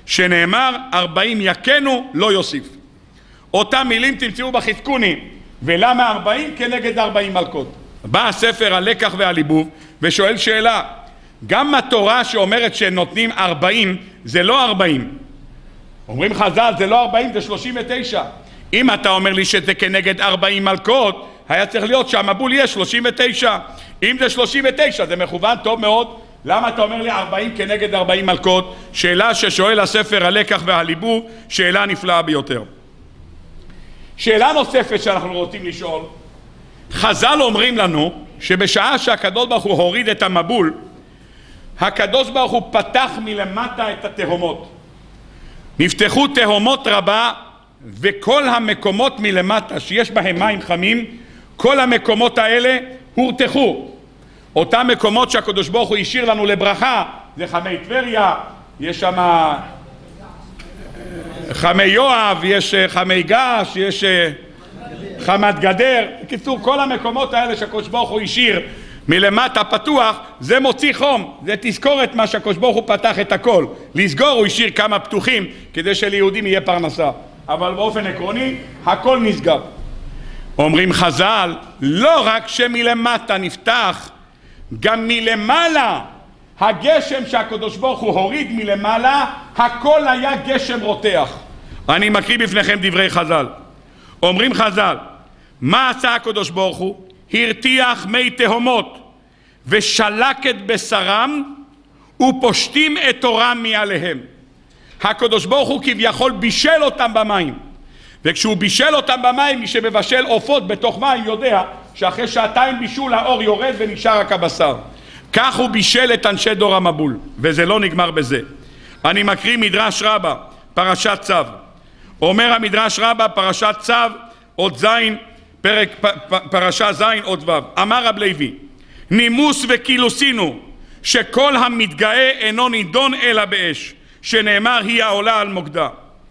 שנאמר ארבעים יקנו לא יוסיף. אותם מילים תמצאו בחזקוני, ולמה ארבעים כנגד ארבעים מלכות. בא הספר הלקח והליבוב ושואל שאלה, גם התורה שאומרת שנותנים ארבעים זה לא ארבעים, אומרים חז"ל זה לא ארבעים זה שלושים ותשע. אם אתה אומר לי שזה כנגד ארבעים מלכות, היה צריך להיות שהמבול יהיה שלושים ותשע. אם זה שלושים ותשע זה מכוון טוב מאוד, למה אתה אומר לי ארבעים כנגד ארבעים מלכות? שאלה ששואל הספר הלקח והליבוב, שאלה נפלאה ביותר. שאלה נוספת שאנחנו רוצים לשאול, חז"ל אומרים לנו שבשעה שהקדוש ברוך הוא הוריד את המבול, הקדוש ברוך הוא פתח מלמטה את התהומות, נפתחו תהומות רבה, וכל המקומות מלמטה שיש בהם מים חמים, כל המקומות האלה הורתחו. אותם מקומות שהקדוש ברוך הוא השאיר לנו לברכה, זה חמי טבריה, יש שם חמי יואב, יש חמי גש, יש חמת גדר. בקיצור, כל המקומות האלה שהקדוש ברוך הוא השאיר מלמטה פתוח, זה מוציא חום, זה תזכורת מה שהקדוש ברוך הוא פתח את הכל. לסגור הוא השאיר כמה פתוחים כדי שליהודים יהיה פרנסה, אבל באופן עקרוני הכל נסגר. אומרים חז"ל, לא רק שמלמטה נפתח, גם מלמעלה הגשם שהקדוש ברוך הוא הוריד מלמעלה, הכל היה גשם רותח. אני מקריא בפניכם דברי חז"ל. אומרים חז"ל, מה עשה הקדוש ברוך הוא? הרתיח מי תהומות ושלק את בשרם ופושטים את תורם מעליהם. הקדוש ברוך הוא כביכול בישל אותם במים, וכשהוא בישל אותם במים, מי שמבשל עופות בתוך מים יודע שאחרי שעתיים בישול האור יורד ונשאר רק הבשר. כך הוא בישל את אנשי דור המבול, וזה לא נגמר בזה. אני מקריא מדרש רבה, פרשת צו. אומר המדרש רבה, פרשת צו, עוד זין, פרק, פ, פ, פרשה זין, עוד וו. אמר רב לוי, נימוס וקילוסינו, שכל המתגאה אינו נידון אלא באש, שנאמר היא העולה על מוקדה.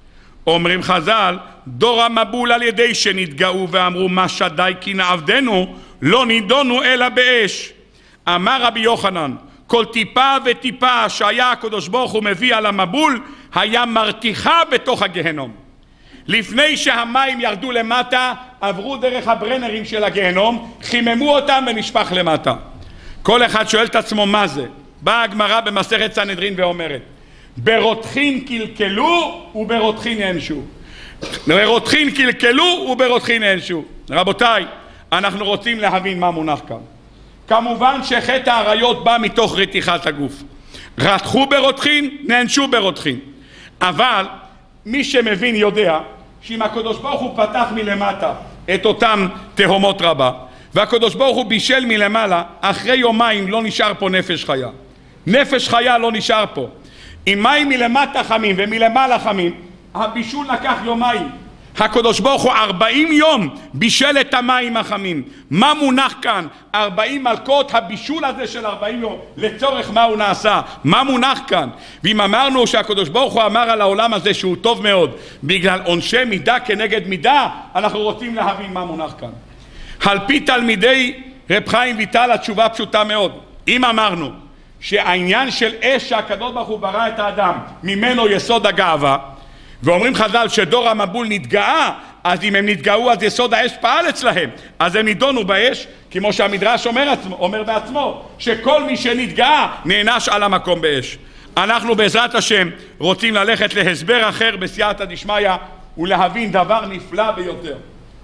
אומרים חז"ל, דור המבול על ידי שנתגאו ואמרו מה שדי כי נעבדנו, לא נידונו אלא באש. אמר רבי יוחנן, כל טיפה וטיפה שהיה הקדוש ברוך הוא מביא על המבול, היה מרתיחה בתוך הגהנום. לפני שהמים ירדו למטה, עברו דרך הברנרים של הגהנום, חיממו אותם ונשפך למטה. כל אחד שואל את עצמו מה זה. באה הגמרא במסכת סנהדרין ואומרת, ברותחין קלקלו וברותחין הענשו. ברותחין קלקלו וברותחין הענשו. רבותיי, אנחנו רוצים להבין מה מונח כאן. כמובן שחטא העריות בא מתוך רתיחת הגוף. רתחו ברותחין, נענשו ברותחין. אבל מי שמבין יודע שאם הקדוש ברוך הוא פתח מלמטה את אותם תהומות רבה, והקדוש ברוך הוא בישל מלמעלה, אחרי יומיים לא נשאר פה נפש חיה. נפש חיה לא נשאר פה. אם מים מלמטה חמים ומלמעלה חמים, הבישול לקח יומיים. הקדוש ברוך הוא ארבעים יום בישל את המים החמים. מה מונח כאן? ארבעים מלכות, הבישול הזה של ארבעים יום, לצורך מה הוא נעשה? מה מונח כאן? ואם אמרנו שהקדוש ברוך הוא אמר על העולם הזה שהוא טוב מאוד, בגלל עונשי מידה כנגד מידה, אנחנו רוצים להבין מה מונח כאן. על פי תלמידי רב חיים ויטל התשובה פשוטה מאוד. אם אמרנו שהעניין של אש שהקדוש ברוך הוא ברא את האדם, ממנו יסוד הגאווה, ואומרים חז"ל שדור המבול נתגאה, אז אם הם נתגאו אז יסוד האש פעל אצלהם, אז הם נידונו באש, כמו שהמדרש אומר, אומר בעצמו, שכל מי שנתגאה נענש על המקום באש. אנחנו בעזרת השם רוצים ללכת להסבר אחר בסייעתא דשמיא ולהבין דבר נפלא ביותר.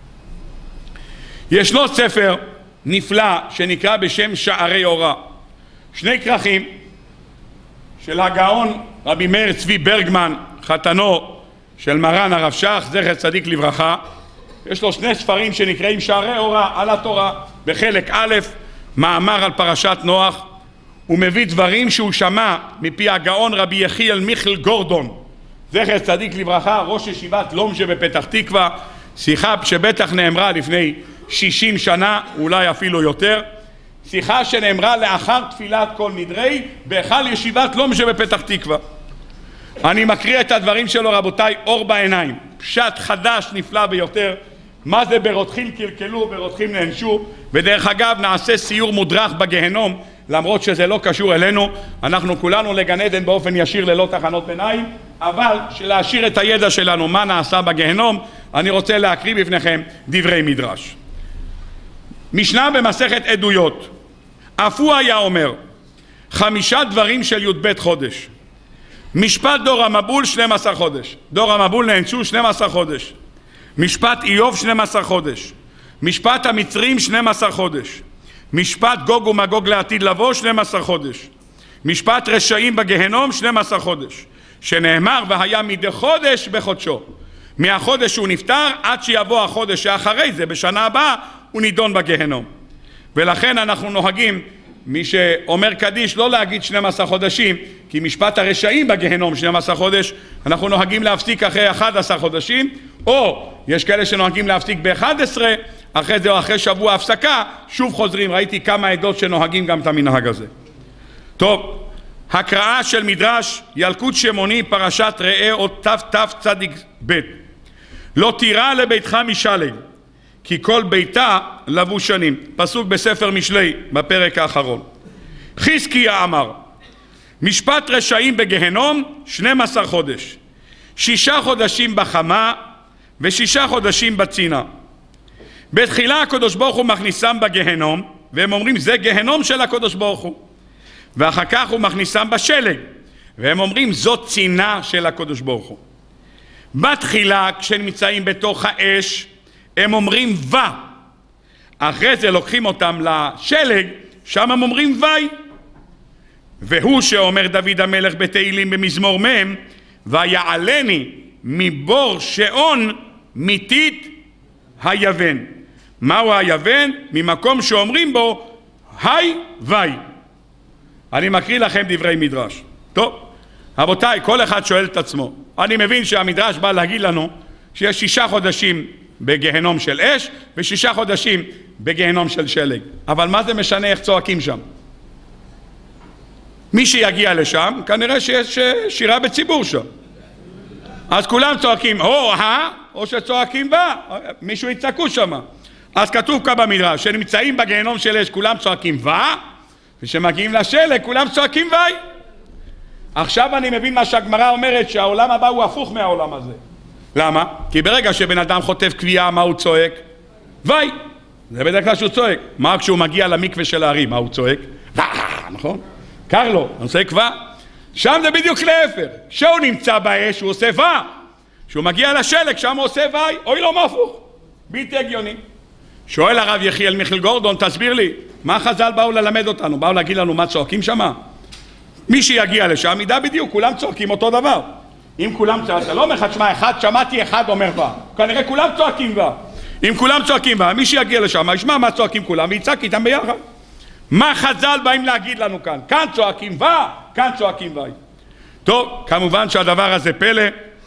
ישנו ספר נפלא שנקרא בשם שערי אורה, שני כרכים של הגאון רבי מאיר צבי ברגמן, חתנו של מרן הרב שך, זכר צדיק לברכה. יש לו שני ספרים שנקראים שערי אורה על התורה. בחלק א', מאמר על פרשת נוח, הוא מביא דברים שהוא שמע מפי הגאון רבי יחיאל מיכל גורדון, זכר צדיק לברכה, ראש ישיבת לומז'ה בפתח תקווה, שיחה שבטח נאמרה לפני שישים שנה, אולי אפילו יותר, שיחה שנאמרה לאחר תפילת כל נדרי בהיכל ישיבת לומז'ה בפתח תקווה. אני מקריא את הדברים שלו, רבותיי, אור בעיניים, פשט חדש נפלא ביותר. מה זה ברותחין קלקלו, ברותחין נענשו. ודרך אגב נעשה סיור מודרך בגהנום למרות שזה לא קשור אלינו, אנחנו כולנו לגן עדן באופן ישיר ללא תחנות ביניים, אבל להשאיר את הידע שלנו מה נעשה בגיהנום, אני רוצה להקריא בפניכם דברי מדרש. משנה במסכת עדויות, אף הוא היה אומר, חמישה דברים של י"ב חודש. משפט דור המבול שנים עשר חודש, דור המבול נענשו שנים עשר חודש. משפט איוב שנים עשר חודש. משפט המצרים שנים עשר חודש. משפט גוג ומגוג לעתיד לבוא שנים עשר חודש. משפט רשעים בגהנום שנים עשר חודש, שנאמר והיה מדי חודש בחודשו. מהחודש שהוא נפטר עד שיבוא החודש שאחרי זה בשנה הבאה הוא נידון בגהנום. ולכן אנחנו נוהגים, מי שאומר קדיש, לא להגיד שנים עשר חודשים, כי משפט הרשעים בגהנום שנים עשר חודש, אנחנו נוהגים להפסיק אחרי אחד עשר חודשים, או יש כאלה שנוהגים להפסיק ב-אחד עשר, אחרי זה או אחרי שבוע הפסקה, שוב חוזרים. ראיתי כמה עדות שנוהגים גם את המנהג הזה. טוב, הקראה של מדרש ילקוט שמעוני פרשת ראה עוד תצ"ב. לא תירא לביתך משלג, כי כל ביתה לבו שנים. פסוק בספר משלי בפרק האחרון. חזקיה אמר, משפט רשעים בגהנום שנים עשר חודש, שישה חודשים בחמה ושישה חודשים בצינה. בתחילה הקדוש ברוך הוא מכניסם בגהנום, והם אומרים זה גהנום של הקדוש ברוך הוא, ואחר כך הוא מכניסם בשלג, והם אומרים זאת צינה של הקדוש ברוך הוא. בתחילה כשנמצאים בתוך האש הם אומרים ווה, אחרי זה לוקחים אותם לשלג, שם הם אומרים וי. והוא שאומר דוד המלך בתהילים במזמור מ' ויעלני מבור שאון מיתית היבן. מהו היבן? ממקום שאומרים בו היי וי. אני מקריא לכם דברי מדרש. טוב, רבותיי, כל אחד שואל את עצמו. אני מבין שהמדרש בא להגיד לנו שיש שישה חודשים בגהנום של אש ושישה חודשים בגהנום של שלג, אבל מה זה משנה איך צועקים שם? מי שיגיע לשם כנראה שיש שירה בציבור שם, אז כולם צועקים או הא או שצועקים בה, מישהו יצעקו שם. אז כתוב כאן במדרש שנמצאים בגהנום של אש כולם צועקים בה, ושמגיעים לשלג כולם צועקים וי. עכשיו אני מבין מה שהגמרא אומרת, שהעולם הבא הוא הפוך מהעולם הזה. למה? כי ברגע שבן אדם חוטף קביעה, מה הוא צועק? וי. זה בדרך כלל שהוא צועק. מה כשהוא מגיע למקווה של הערים? מה הוא צועק? נכון? קר לו, הוא עושה קווה. שם זה בדיוק להפך. כשהוא נמצא באש הוא עושה ווה. כשהוא מגיע לשלג שם הוא עושה וי. אוי לא מפוך. בלתי הגיוני. שואל הרב יחיאל מיכל גורדון, תסביר לי, מה חז"ל באו ללמד אותנו? באו להגיד לנו מה צועקים שם? מי שיגיע לשם ידע בדיוק, כולם צועקים אותו דבר. אם כולם צועקים, אתה לא אומר לך, תשמע, אחד שמעתי, אחד אומר בה. כנראה כולם צועקים בה. אם כולם צועקים בה, מי שיגיע לשם ישמע מה צועקים כולם ויצעק איתם ביחד. מה חז"ל באים להגיד לנו כאן? כאן צועקים בה, כאן צועקים בה. טוב, כמובן שהדבר הזה פלא,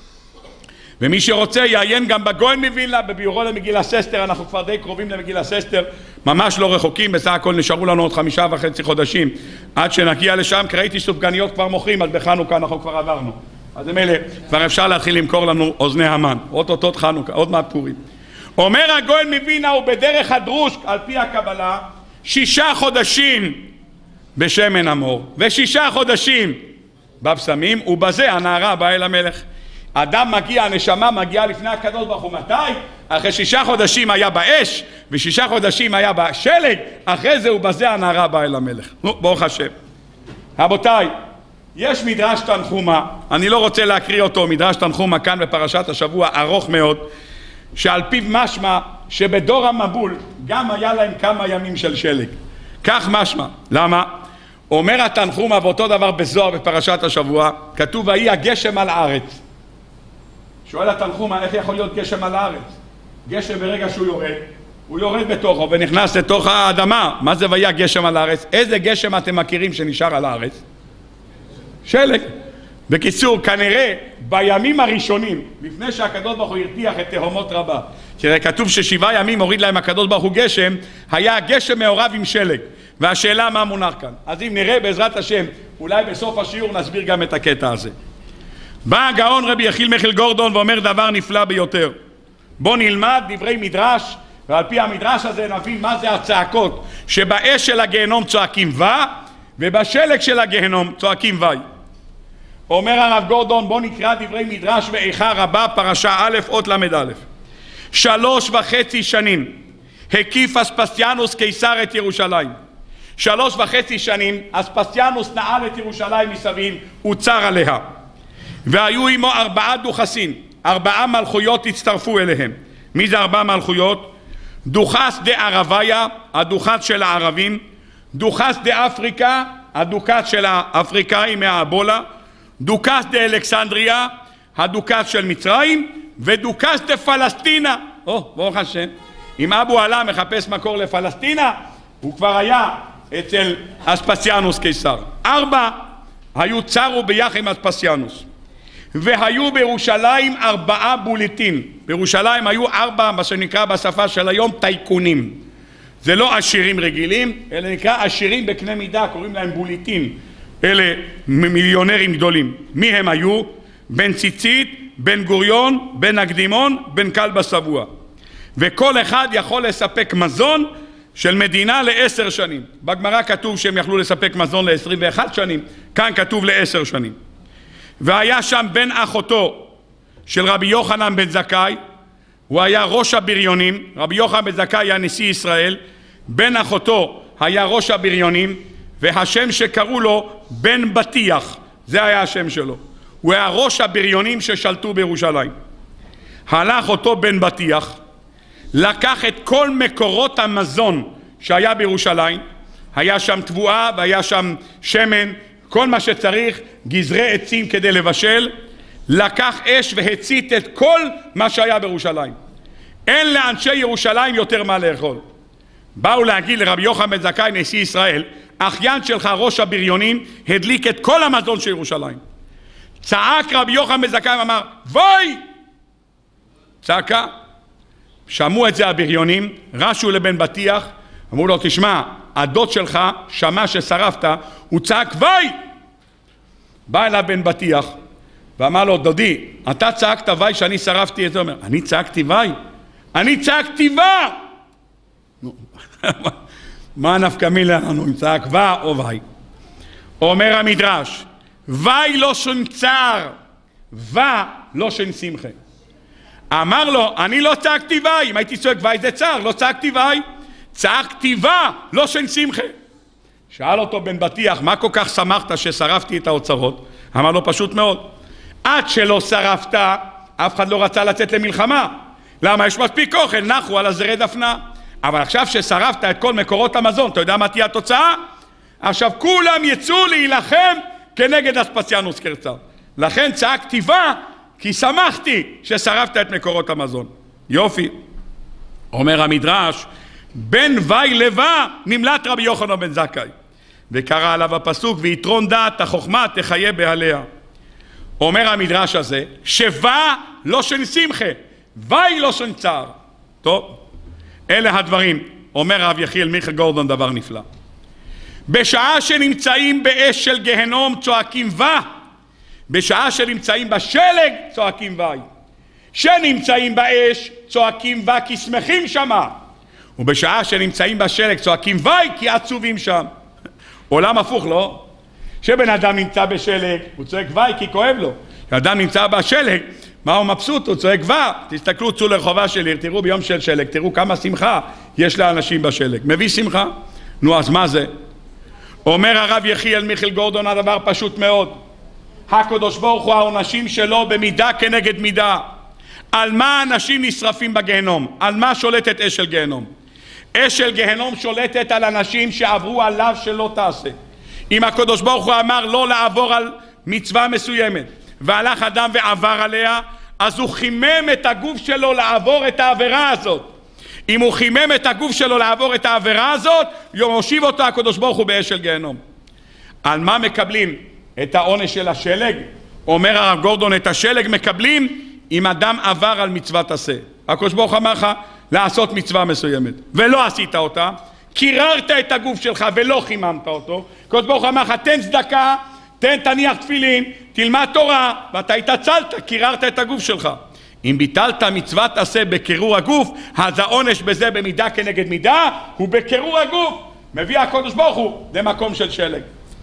ומי שרוצה יעיין גם בגויין מווילנה, בביאורו למגילת אסתר. אנחנו כבר די קרובים למגילת אסתר, ממש לא רחוקים, בסך הכל נשארו לנו עוד חמישה וחצי חודשים עד שנגיע לשם, כי ראיתי סופגניות כבר מוכרים, אז בחנוכה אנחנו כבר עברנו, אז מילא כבר אפשר להתחיל למכור לנו אוזני המן, עוד אותות חנוכה, עוד מעט פורים. אומר הגויין מווילנה, הוא בדרך הדרוש על פי הקבלה שישה חודשים בשמן המור ושישה חודשים בבשמים, ובזה הנערה באה אל המלך. אדם מגיע, הנשמה מגיעה לפני הקדוש ברוך הוא מתי? אחרי שישה חודשים היה באש ושישה חודשים היה בשלג, אחרי זה ובזה הנערה באה אל המלך. נו, ברוך השם. רבותיי, יש מדרש תנחומה, אני לא רוצה להקריא אותו, מדרש תנחומה כאן בפרשת השבוע, ארוך מאוד, שעל פיו משמע שבדור המבול גם היה להם כמה ימים של שלג. כך משמע. למה? אומר התנחומה, ואותו דבר בזוהר בפרשת השבוע, כתוב ויהי הגשם על הארץ. שואל התנחומה, איך יכול להיות גשם על הארץ? גשם ברגע שהוא יורד, הוא יורד בתוכו ונכנס לתוך האדמה. מה זה ויהי הגשם על הארץ? איזה גשם אתם מכירים שנשאר על הארץ? שלג. בקיצור, כנראה בימים הראשונים, לפני שהקדוש ברוך הוא הרתיח את תהומות רבה, כי כתוב ששבעה ימים הוריד להם הקדוש ברוך הוא גשם, היה הגשם מעורב עם שלג. והשאלה מה מונח כאן. אז אם נראה בעזרת השם, אולי בסוף השיעור נסביר גם את הקטע הזה. בא הגאון רבי יחיאל מיכל גורדון ואומר דבר נפלא ביותר. בוא נלמד דברי מדרש, ועל פי המדרש הזה נבין מה זה הצעקות שבאש של הגיהנום צועקים ווה, ובשלג של הגהנום צועקים וי. אומר הרב גורדון, בוא נקרא דברי מדרש באיכה רבה, פרשה א' אות למד א'. שלוש וחצי שנים הקיף אספסיאנוס קיסר את ירושלים. שלוש וחצי שנים אספסיאנוס נעל את ירושלים מסביב, הוצר עליה. והיו עמו ארבעה דוכסים, ארבעה מלכויות הצטרפו אליהם. מי זה ארבעה מלכויות? דוכס דערביה, הדוכס של הערבים, דוכס דאפריקה, הדוכס של האפריקאים מהאבולה, דוכס דאלכסנדריה, הדוכס של מצרים, ודוכס דפלסטינה. או, ברוך השם, אם אבו עלה מחפש מקור לפלסטינה, הוא כבר היה אצל אספסיאנוס קיסר. ארבע היו צרו ביחד עם אספסיאנוס. והיו בירושלים ארבעה בוליטים. בירושלים היו ארבע, מה שנקרא בשפה של היום, טייקונים. זה לא עשירים רגילים, אלא נקרא עשירים בקנה מידה, קוראים להם בוליטים. אלה מיליונרים גדולים. מי הם היו? בן ציצית, בן גוריון, בן הקדימון, בן כלבא שבוע. וכל אחד יכול לספק מזון של מדינה לעשר שנים. בגמרא כתוב שהם יכלו לספק מזון לעשרים ואחת שנים, כאן כתוב לעשר שנים. והיה שם בן אחותו של רבי יוחנן בן זכאי, הוא היה ראש הבריונים, רבי יוחנן בן זכאי היה נשיא ישראל, בן אחותו היה ראש הבריונים, והשם שקראו לו בן בטיח, זה היה השם שלו. הוא היה ראש הבריונים ששלטו בירושלים. הלך אותו בן בטיח, לקח את כל מקורות המזון שהיה בירושלים, היה שם תבואה והיה שם שמן, כל מה שצריך, גזרי עצים כדי לבשל, לקח אש והצית את כל מה שהיה בירושלים. אין לאנשי ירושלים יותר מה לאכול. באו להגיד לרבי יוחנן בן זכאי נשיא ישראל, אחיין שלך ראש הבריונים הדליק את כל המזון של ירושלים. צעק רבי יוחנן בן זכאי ואמר וואי! צעקה. שמעו את זה הבריונים, רשו לבן בטיח, אמרו לו תשמע, הדוד שלך שמע ששרפת, הוא צעק וואי! בא אליו בן בטיח ואמר לו דודי, אתה צעקת וואי שאני שרפתי את זה? אומר, אני צעקתי וואי? אני צעקתי וואי! מה נפקא מינה לנו אם צעק וואי או וואי? אומר המדרש, וואי לא שון צער, וואי לא שון שמחה. אמר לו, אני לא צעקתי וואי, אם הייתי צועק וואי זה צער, לא צעקתי וואי, צעקתי וואי לא שון שמחה. שאל אותו בן בטיח, מה כל כך שמחת ששרפתי את האוצרות? אמר לו, פשוט מאוד, עד שלא שרפת, אף אחד לא רצה לצאת למלחמה. למה? יש מספיק אוכל, נחו על הזרי דפנה. אבל עכשיו ששרפת את כל מקורות המזון, אתה יודע מה תהיה התוצאה? עכשיו כולם יצאו להילחם כנגד אספסיאנוס קיסר. לכן צעקתי וואי, כי שמחתי ששרפת את מקורות המזון. יופי. אומר המדרש, בין וואי לוואי נמלט רבי יוחנן בן זכאי. וקרא עליו הפסוק, ויתרון דעת החוכמה תחיה בעליה. אומר המדרש הזה, שוואי לא שן שמחה, וואי לא שן צער. טוב, אלה הדברים. אומר הרב יחיאל מיכה גורדון דבר נפלא. בשעה שנמצאים באש של גהנום צועקים וואי, בשעה שנמצאים בשלג צועקים וואי, שנמצאים באש צועקים וואי כי שמחים שמה, ובשעה שנמצאים בשלג צועקים וואי כי עצובים שם. עולם הפוך, לא? שבן אדם נמצא בשלג הוא צועק וואי כי כואב לו, כשאדם נמצא בשלג מה הוא מבסוט? הוא צועק וואי. תסתכלו, צאו לרחובה של עיר, תראו ביום של שלג, תראו כמה שמחה יש לאנשים בשלג. מביא שמחה? נו אז מה זה? אומר הרב יחיאל מיכל גורדון הדבר פשוט מאוד. הקדוש ברוך הוא העונשים שלו במידה כנגד מידה. על מה אנשים נשרפים בגיהנום? על מה שולטת אש של גיהנום? אש של גיהנום שולטת על אנשים שעברו עליו שלא תעשה. אם הקדוש ברוך הוא אמר לא לעבור על מצווה מסוימת והלך אדם ועבר עליה, אז הוא חימם את הגוף שלו לעבור את העבירה הזאת. אם הוא חימם את הגוף שלו לעבור את העבירה הזאת, יושיב אותו הקדוש ברוך הוא באש של גיהנום. על מה מקבלים את העונש של השלג? אומר הרב גורדון, את השלג מקבלים אם אדם עבר על מצוות עשה. הקדוש ברוך אמר לך לעשות מצווה מסוימת ולא עשית אותה, קיררת את הגוף שלך ולא חיממת אותו, הקדוש ברוך אמר לך תן צדקה, תן תניח תפילין, תלמד תורה, ואתה התעצלת, קיררת את הגוף שלך. אם ביטלת מצוות עשה בקירור הגוף, אז העונש בזה במידה כנגד מידה הוא בקירור הגוף. מביא הקדוש ברוך הוא למקום של שלג.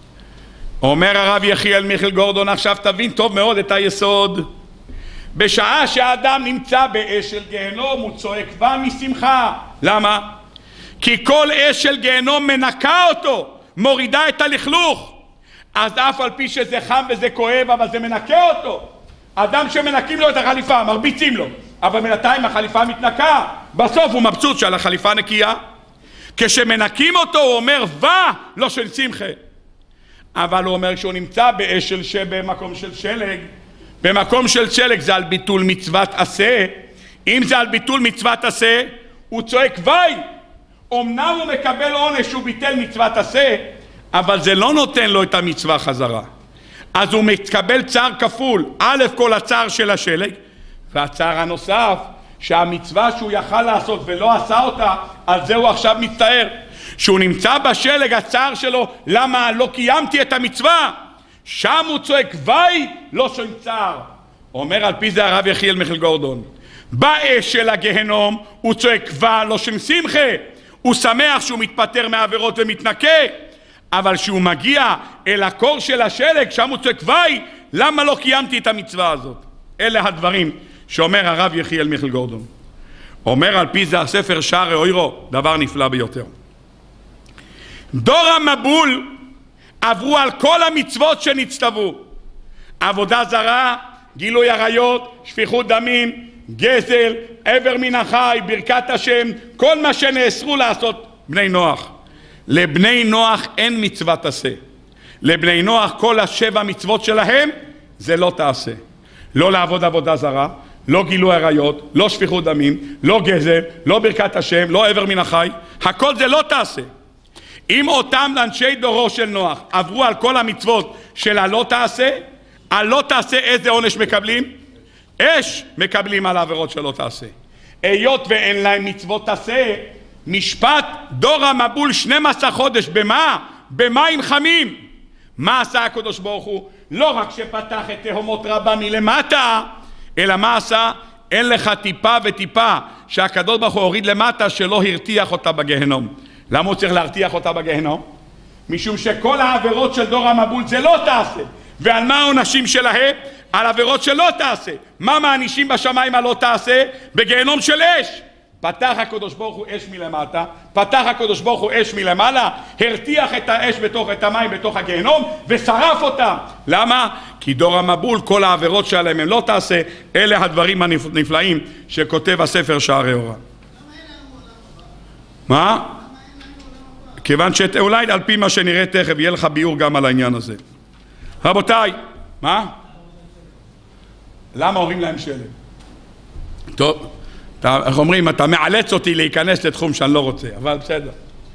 אומר הרב יחיאל מיכל גורדון, עכשיו תבין טוב מאוד את היסוד. בשעה שהאדם נמצא באש של גיהנום הוא צועק בה משמחה. למה? כי כל אש של גיהנום מנקה אותו, מורידה את הלכלוך. אז אף על פי שזה חם וזה כואב, אבל זה מנקה אותו. אדם שמנקים לו את החליפה, מרביצים לו, אבל בינתיים החליפה מתנקה, בסוף הוא מבסוט שעל החליפה נקייה. כשמנקים אותו הוא אומר וואה, לא של שמחה. אבל הוא אומר שהוא נמצא באש של שב, במקום של שלג, במקום של שלג זה על ביטול מצוות עשה. אם זה על ביטול מצוות עשה, הוא צועק וואי. אמנם הוא מקבל עונש שהוא ביטל מצוות עשה, אבל זה לא נותן לו את המצווה חזרה. אז הוא מקבל צער כפול. א' כל הצער של השלג, והצער הנוסף שהמצווה שהוא יכל לעשות ולא עשה אותה, על זה הוא עכשיו מצטער. שהוא נמצא בשלג, הצער שלו, למה לא קיימתי את המצווה? שם הוא צועק וואי, לא שום צער. אומר על פי זה הרב יחיאל מיכל גורדון, באש של הגהנום הוא צועק וואי, לא שום שמחה. הוא שמח שהוא מתפטר מהעבירות ומתנקה, אבל שהוא מגיע אל הקור של השלג, שם הוא צועק וואי, למה לא קיימתי את המצווה הזאת? אלה הדברים שאומר הרב יחיאל מיכל גורדון. אומר על פי זה הספר שערי אוירו, דבר נפלא ביותר. דור המבול עברו על כל המצוות שנצטוו, עבודה זרה, גילוי עריות, שפיכות דמים, גזל, עבר מן החי, ברכת השם, כל מה שנאסרו לעשות בני נוח. לבני נוח אין מצוות עשה. לבני נוח כל השבע מצוות שלהם זה לא תעשה. לא לעבוד עבודה זרה, לא גילוי עריות, לא שפיכות דמים, לא גזל, לא ברכת השם, לא עבר מן החי, הכל זה לא תעשה. אם אותם אנשי דורו של נוח עברו על כל המצוות של הלא תעשה, הלא תעשה איזה עונש מקבלים? אש מקבלים על העבירות שלא תעשה. היות ואין להם מצוות תעשה, משפט דור המבול שנים עשר חודש במה? במים חמים. מה עשה הקדוש ברוך הוא? לא רק שפתח את תהומות רבה מלמטה, אלא מה עשה? אין לך טיפה וטיפה שהקדוש ברוך הוא הוריד למטה שלא הרתיח אותה בגהנום. למה הוא צריך להרתיח אותה בגהנום? משום שכל העבירות של דור המבול זה לא תעשה. ועל מה העונשים שלהם? על עבירות שלא תעשה. מה מענישים בשמיים על לא תעשה? בגיהנום של אש. פתח הקדוש ברוך הוא אש מלמטה, פתח הקדוש ברוך הוא אש מלמעלה, הרתיח את האש בתוך, את המים בתוך הגיהנום ושרף אותם. למה? כי דור המבול כל העבירות שלהם הם לא תעשה. אלה הדברים הנפלאים שכותב הספר שערי אורה. מה? כיוון שאולי על פי מה שנראה תכף יהיה לך ביור גם על העניין הזה. רבותיי, מה? למה הורים להם שלג? טוב, איך אומרים, אתה מאלץ אותי להיכנס לתחום שאני לא רוצה, אבל בסדר.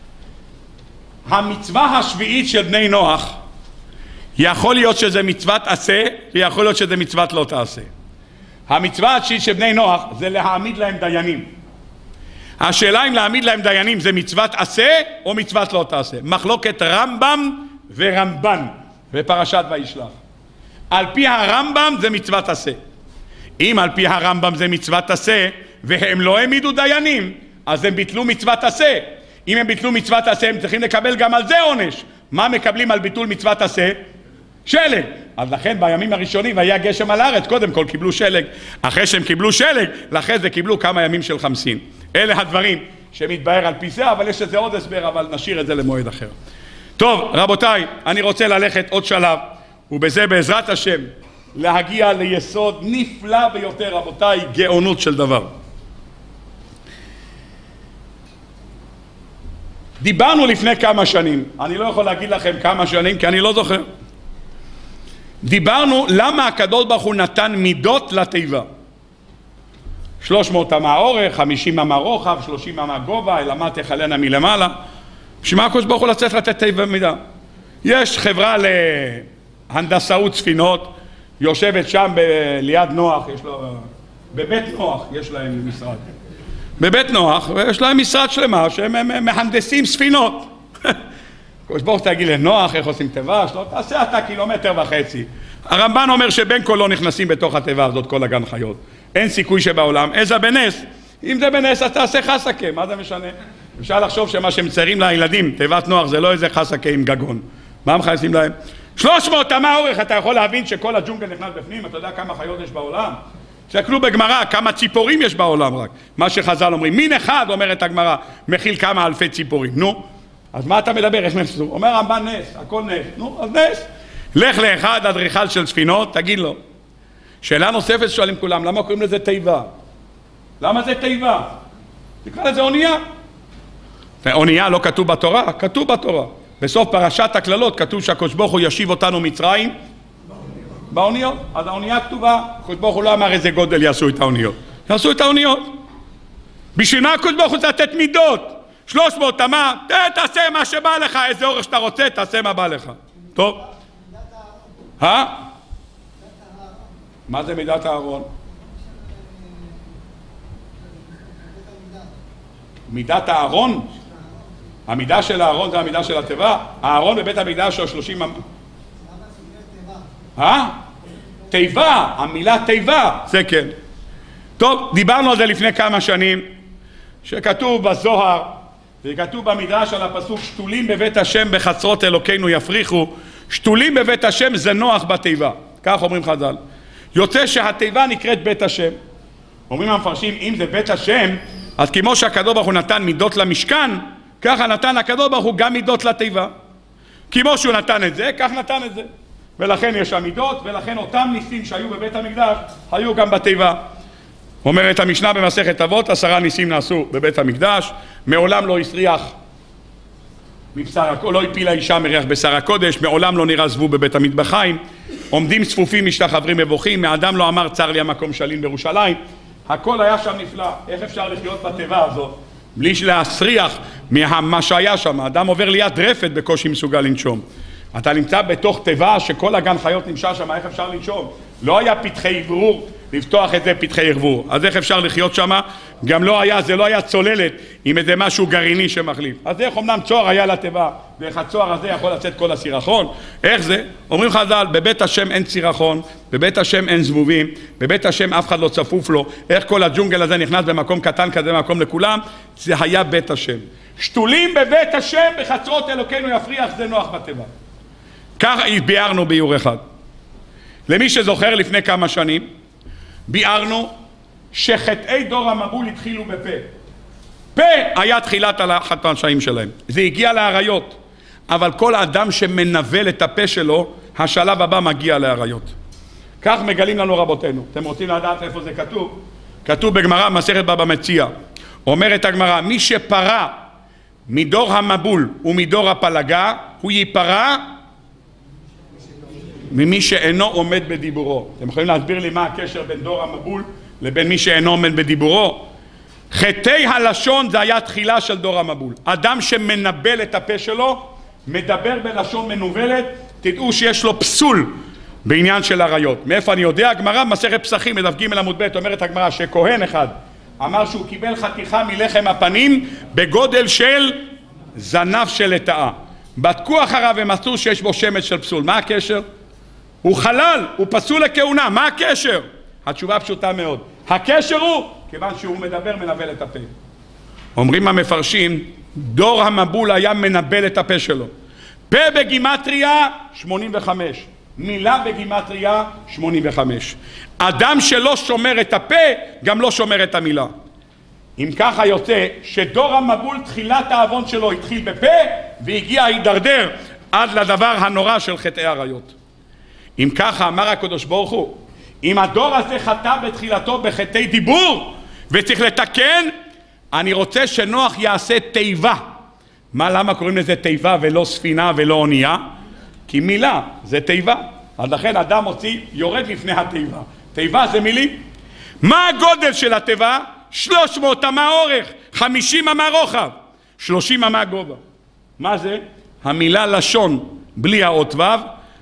המצווה השביעית של בני נוח, יכול להיות שזה מצוות עשה, ויכול להיות שזה מצוות לא תעשה. המצווה השביעית של בני נוח זה להעמיד להם דיינים. השאלה אם להעמיד להם דיינים זה מצוות עשה או מצוות לא תעשה. מחלוקת רמב"ם ורמב"ן בפרשת וישלח. על פי הרמב"ם זה מצוות עשה. אם על פי הרמב"ם זה מצוות עשה והם לא העמידו דיינים, אז הם ביטלו מצוות עשה. אם הם ביטלו מצוות עשה הם צריכים לקבל גם על זה עונש. מה מקבלים על ביטול מצוות עשה? שלג. אז לכן בימים הראשונים היה גשם על הארץ, קודם כל קיבלו שלג. אחרי שהם קיבלו שלג, לאחרי זה קיבלו כמה ימים של חמסין. אלה הדברים שמתבהר על פי זה, אבל יש לזה עוד הסבר, אבל נשאיר את זה למועד אחר. טוב, רבותיי, אני רוצה ללכת עוד שלב, ובזה בעזרת השם להגיע ליסוד נפלא ביותר, רבותיי, גאונות של דבר. דיברנו לפני כמה שנים, אני לא יכול להגיד לכם כמה שנים כי אני לא זוכר. דיברנו למה הקדוש ברוך הוא נתן מידות לתיבה. שלוש מאות אמה אורך, חמישים אמה רוחב, שלושים אמה גובה, אלמה תחלנה מלמעלה. בשביל הקדוש ברוך הוא לצאת לתת תיבה מידה? יש חברה להנדסאות ספינות, יושבת שם ב- ליד נוח, יש לו, בבית נוח יש להם משרד. בבית נוח, ויש להם משרד שלמה שהם מהנדסים ספינות. קדוש ברוך הוא תגיד לנוח איך עושים תיבה, שלא תעשה אתה קילומטר וחצי. הרמב"ן אומר שבין כה לא נכנסים בתוך התיבה הזאת כל הגן חיות. אין סיכוי שבעולם, איזה בנס. אם זה בנס אז תעשה חסקה, מה זה משנה? אפשר לחשוב שמה שמציירים לילדים, תיבת נוח זה לא איזה חסקה עם גגון. מה מכניסים להם? שלוש מאות אמה אורך, אתה יכול להבין שכל הג'ונגל נכנס בפנים? אתה יודע כמה חיות יש בעולם? תסתכלו בגמרא, כמה ציפורים יש בעולם רק. מה שחז"ל אומרים, מין אחד, אומרת הגמרא, מכיל כמה אלפי ציפורים. נו, אז מה אתה מדבר? איך נפסו? אומר רמב"ן נס, הכל נס. נו, אז נס. לך לאחד אדריכל של ספינות, תגיד לו. שאלה נוספת שואלים כולם, למה קוראים לזה תיבה? למה זה תיבה? תקרא לזה אונייה. אונייה לא כתוב בתורה? כתוב בתורה. בסוף פרשת הכללות כתוב שהקדוש ברוך הוא ישיב אותנו מצרים באוניות. אז האונייה כתובה, הקדוש ברוך הוא לא אמר איזה גודל יעשו את האוניות. יעשו את האוניות. בשביל מה הקדוש ברוך הוא צריך לתת מידות? שלוש מאות אמה, תעשה מה שבא לך, איזה אורך שאתה רוצה, תעשה מה בא לך. טוב? אה? מה זה מידת הארון? מידת הארון? המידה של הארון זה המידה של התיבה. הארון בבית המקדש הוא שלושים אמה. אה? תיבה, המילה תיבה, זה כן. טוב, דיברנו על זה לפני כמה שנים, שכתוב בזוהר, וכתוב במדרש על הפסוק, שתולים בבית השם בחצרות אלוקינו יפריחו. שתולים בבית השם זה נוח בתיבה, כך אומרים חז"ל. יוצא שהתיבה נקראת בית השם. אומרים המפרשים, אם זה בית השם, אז כמו שהקדוש ברוך הוא נתן מידות למשכן, ככה נתן הקדוש ברוך הוא גם מידות לתיבה. כמו שהוא נתן את זה, כך נתן את זה. ולכן יש המידות, ולכן אותם ניסים שהיו בבית המקדש, היו גם בתיבה. אומרת המשנה במסכת אבות, עשרה ניסים נעשו בבית המקדש, מעולם לא הסריח מבשר, לא הפילה אישה מריח בשר הקודש, מעולם לא נראה זבוב בבית המטבחיים, עומדים צפופים משתחווים מבוכים, מאדם לא אמר צר לי המקום שלין בירושלים. הכל היה שם נפלא. איך אפשר לחיות בתיבה הזאת בלי להסריח ממה שהיה שם? האדם עובר ליד רפת בקושי מסוגל לנשום. אתה נמצא בתוך תיבה שכל הגן חיות נמשל שם, איך אפשר לנשום? לא היה פתחי עברור לפתוח את זה פתחי ערבור, אז איך אפשר לחיות שם? גם לא היה, זה לא היה צוללת עם איזה משהו גרעיני שמחליף. אז איך אמנם צוהר היה לתיבה, ואיך הצוהר הזה יכול לצאת כל הסירחון? איך זה? אומרים חז"ל, בבית השם אין סירחון, בבית השם אין זבובים, בבית השם אף אחד לא צפוף לו. איך כל הג'ונגל הזה נכנס במקום קטן כזה, מקום לכולם? זה היה בית השם. שתולים בבית השם בחצרות אלוקינו יפריח, זה נוח בתיבה. כך ביארנו ביור אחד. למי שזוכר, לפני כמה שנים ביארנו שחטאי דור המבול התחילו בפה. פה היה תחילת הלחת פרשעים שלהם, זה הגיע לעריות, אבל כל האדם שמנבל את הפה שלו, השלב הבא מגיע לעריות. כך מגלים לנו רבותינו. אתם רוצים לדעת איפה זה כתוב? כתוב בגמרא מסכת בבא מציעא, אומרת הגמרא, מי שפרה מדור המבול ומדור הפלגה, הוא ייפרע ממי שאינו עומד בדיבורו. אתם יכולים להסביר לי מה הקשר בין דור המבול לבין מי שאינו עומד בדיבורו? חטאי הלשון זה היה תחילה של דור המבול. אדם שמנבל את הפה שלו, מדבר בלשון מנובלת, תדעו שיש לו פסול בעניין של עריות. מאיפה אני יודע? הגמרא מסכת פסחים בדף ג' עמוד ב' אומרת הגמרא שכהן אחד אמר שהוא קיבל חתיכה מלחם הפנים בגודל של זנב של לטאה. בדקו אחריו ומצאו שיש בו שמץ של פסול. מה הקשר? הוא חלל, הוא פסול לכהונה. מה הקשר? התשובה פשוטה מאוד. הקשר הוא כיוון שהוא מדבר מנבל את הפה. אומרים המפרשים, דור המבול היה מנבל את הפה שלו. פה בגימטריה שמונים וחמש, מילה בגימטריה שמונים וחמש. אדם שלא שומר את הפה גם לא שומר את המילה. אם ככה יוצא שדור המבול תחילת האבון שלו התחיל בפה והגיע הידרדר עד לדבר הנורא של חטאי עריות. אם ככה אמר הקדוש ברוך הוא, אם הדור הזה חטא בתחילתו בחטאי דיבור וצריך לתקן, אני רוצה שנוח יעשה תיבה. מה, למה קוראים לזה תיבה ולא ספינה ולא אונייה? כי מילה זה תיבה. אז לכן אדם מוציא, יורד לפני התיבה. תיבה זה מילים. מה הגודל של התיבה? שלוש מאות אמה אורך, חמישים אמה רוחב, שלושים אמה גובה. מה זה? המילה לשון בלי האות ו',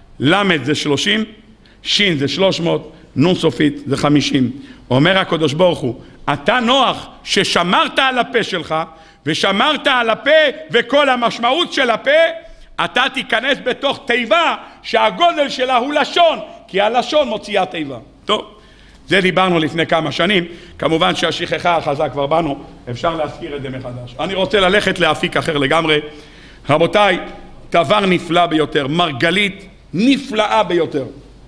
למד זה שלושים, שין זה שלוש מאות, נון סופית זה חמישים. אומר הקדוש ברוך הוא, אתה נוח ששמרת על הפה שלך ושמרת על הפה וכל המשמעות של הפה, אתה תיכנס בתוך תיבה שהגודל שלה הוא לשון, כי הלשון מוציאה תיבה. טוב, זה דיברנו לפני כמה שנים. כמובן שהשכחה החזה כבר בנו, אפשר להזכיר את זה מחדש. אני רוצה ללכת להפיק אחר לגמרי. רבותיי, דבר נפלא ביותר, מרגלית נפלאה ביותר.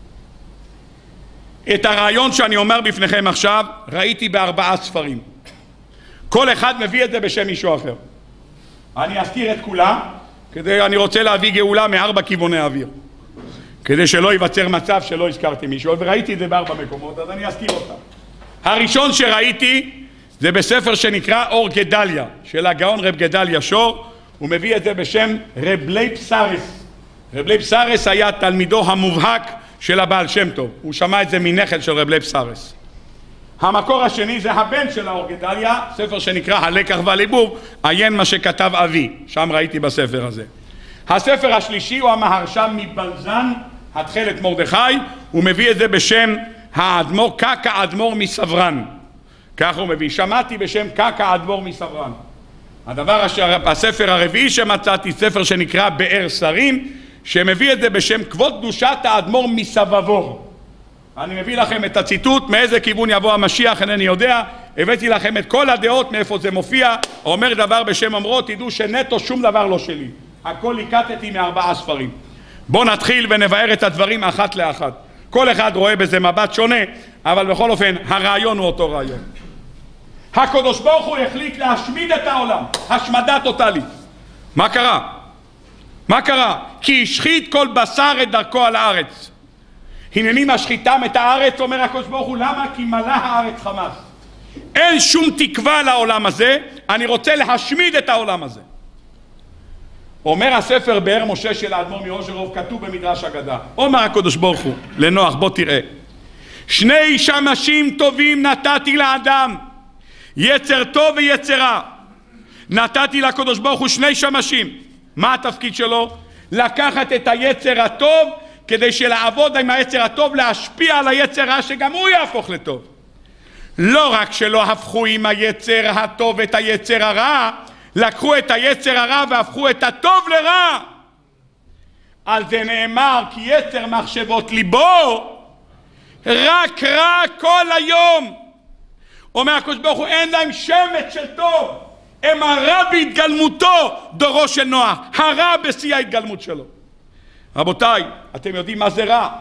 את הרעיון שאני אומר בפניכם עכשיו ראיתי בארבעה ספרים. כל אחד מביא את זה בשם מישהו אחר. אני אזכיר את כולם, כדי, אני רוצה להביא גאולה מארבע כיווני האוויר, כדי שלא ייווצר מצב שלא הזכרתי מישהו, וראיתי את זה בארבע מקומות, אז אני אזכיר אותם. הראשון שראיתי זה בספר שנקרא אור גדליה, של הגאון רב גדליה שור. הוא מביא את זה בשם רב לייב סארס. רב לייב סארס היה תלמידו המובהק של הבעל שם טוב, הוא שמע את זה מנכד של רב לייב סארס. המקור השני זה הבן של האור גדליה, ספר שנקרא הלקח והליבוב, עיין מה שכתב אבי, שם ראיתי בספר הזה. הספר השלישי הוא המהרשם מבלזן, התכלת מרדכי, הוא מביא את זה בשם האדמו"ר קקא אדמו"ר מסברן, כך הוא מביא, שמעתי בשם קקא אדמו"ר מסברן. הדבר אשר, הספר הרביעי שמצאתי, ספר שנקרא באר שרים, שמביא את זה בשם כבוד קדושת האדמו"ר מסבבור. אני מביא לכם את הציטוט, מאיזה כיוון יבוא המשיח אינני יודע, הבאתי לכם את כל הדעות מאיפה זה מופיע. אומר דבר בשם אומרו, תדעו שנטו שום דבר לא שלי, הכל ליקטתי מארבעה ספרים. בואו נתחיל ונבאר את הדברים אחת לאחת. כל אחד רואה בזה מבט שונה, אבל בכל אופן הרעיון הוא אותו רעיון. הקדוש ברוך הוא החליט להשמיד את העולם, השמדה טוטלית. מה קרה? מה קרה? כי השחית כל בשר את דרכו על הארץ. הנני משחיתם את הארץ, אומר הקדוש ברוך הוא. למה? כי מלאה הארץ חמס. אין שום תקווה לעולם הזה, אני רוצה להשמיד את העולם הזה. אומר הספר באר משה של האדמו"ר מאושרוב, כתוב במדרש אגדה. אומר הקדוש ברוך הוא לנוח, בוא תראה, שני שמשים טובים נתתי לאדם, יצר טוב ויצר רע. נתתי לקדוש ברוך הוא שני שמשים. מה התפקיד שלו? לקחת את היצר הטוב כדי שלעבוד עם היצר הטוב, להשפיע על היצר רע שגם הוא יהפוך לטוב. לא רק שלא הפכו עם היצר הטוב את היצר הרע, לקחו את היצר הרע והפכו את הטוב לרע. על זה נאמר כי יצר מחשבות ליבו רק רע כל היום. אומר הקדוש ברוך הוא, אין להם שמץ של טוב, הם הרע בהתגלמותו, דורו של נוח, הרע בשיא ההתגלמות שלו. רבותיי, אתם יודעים מה זה רע?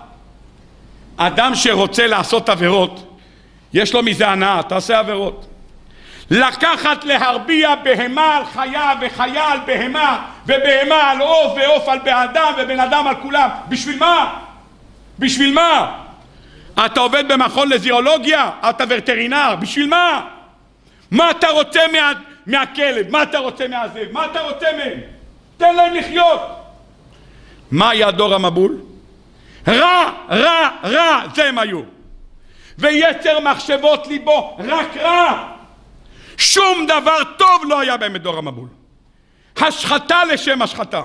אדם שרוצה לעשות עבירות, יש לו מזה הנאה, תעשה עבירות. לקחת להרביע בהמה על חיה וחיה על בהמה, ובהמה על עוף ועוף על בן אדם ובן אדם על כולם, בשביל מה? בשביל מה? אתה עובד במכון לזיאולוגיה, אתה וטרינר, בשביל מה? מה אתה רוצה מה, מהכלב? מה אתה רוצה מהזאב? מה אתה רוצה מהם? תן להם לחיות. מה היה דור המבול? רע, רע, רע, זה הם היו. ויצר מחשבות ליבו, רק רע. שום דבר טוב לא היה בהם בדור המבול. השחתה לשם השחתה.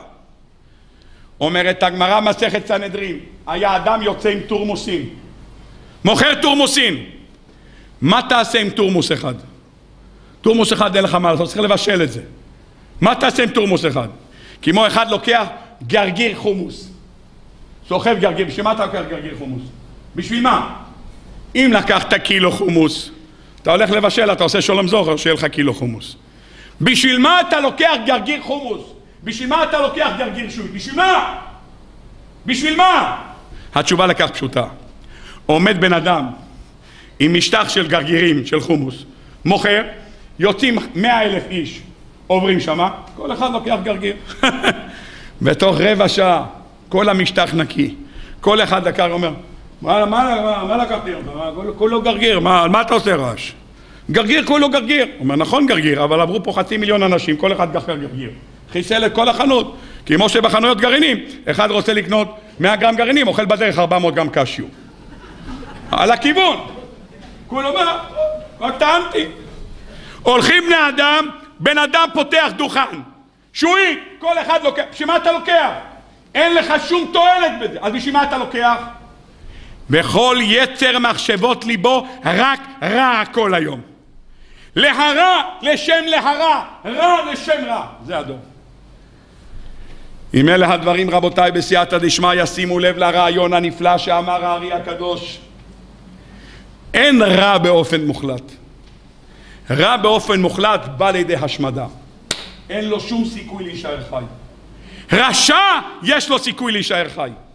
אומרת הגמרא מסכת סנהדרין, היה אדם יוצא עם תורמוסין, מוכר תורמוסין. מה תעשה עם תורמוס אחד? תורמוס אחד אין לך מה לעשות, צריך לבשל את זה. מה תעשה עם תורמוס אחד? כמו אחד לוקח גרגיר חומוס, סוחב גרגיר. בשביל מה אתה לוקח גרגיר חומוס? בשביל מה? אם לקחת קילו חומוס, אתה הולך לבשל, אתה עושה שולם זוכר שיהיה לך קילו חומוס. בשביל מה אתה לוקח גרגיר חומוס? בשביל מה אתה לוקח גרגיר שוי? בשביל מה? בשביל מה? התשובה לכך פשוטה. עומד בן אדם עם משטח של גרגירים של חומוס, מוכר, יוצאים מאה אלף איש, עוברים שמה, כל אחד לוקח גרגיר. בתוך רבע שעה כל המשטח נקי, כל אחד לקח אומר, מה, מה, מה, מה לקחתי? כולו גרגיר, מה, מה אתה עושה רעש? גרגיר, כולו גרגיר. הוא אומר, נכון גרגיר, אבל עברו פה חצי מיליון אנשים, כל אחד גחר גרגיר. חיסל את כל החנות, כמו שבחנויות גרעינים, אחד רוצה לקנות מאה גרם גרעינים, אוכל בדרך ארבע מאות גרם קשיו. על הכיוון. כולו מה? רק טענתי. הולכים בני אדם, בן אדם פותח דוכן. שועי, כל אחד לוקח. בשביל מה אתה לוקח? אין לך שום תועלת בזה. אז בשביל מה אתה לוקח? בכל יצר מחשבות ליבו רק רע כל היום. להרע לשם להרע, רע לשם רע. זה הדור. אם אלה הדברים רבותיי בסייעתא דשמיא, שימו לב לרעיון הנפלא שאמר הארי הקדוש. אין רע באופן מוחלט. רע באופן מוחלט בא לידי השמדה. אין לו שום סיכוי להישאר חי. רשע יש לו סיכוי להישאר חי.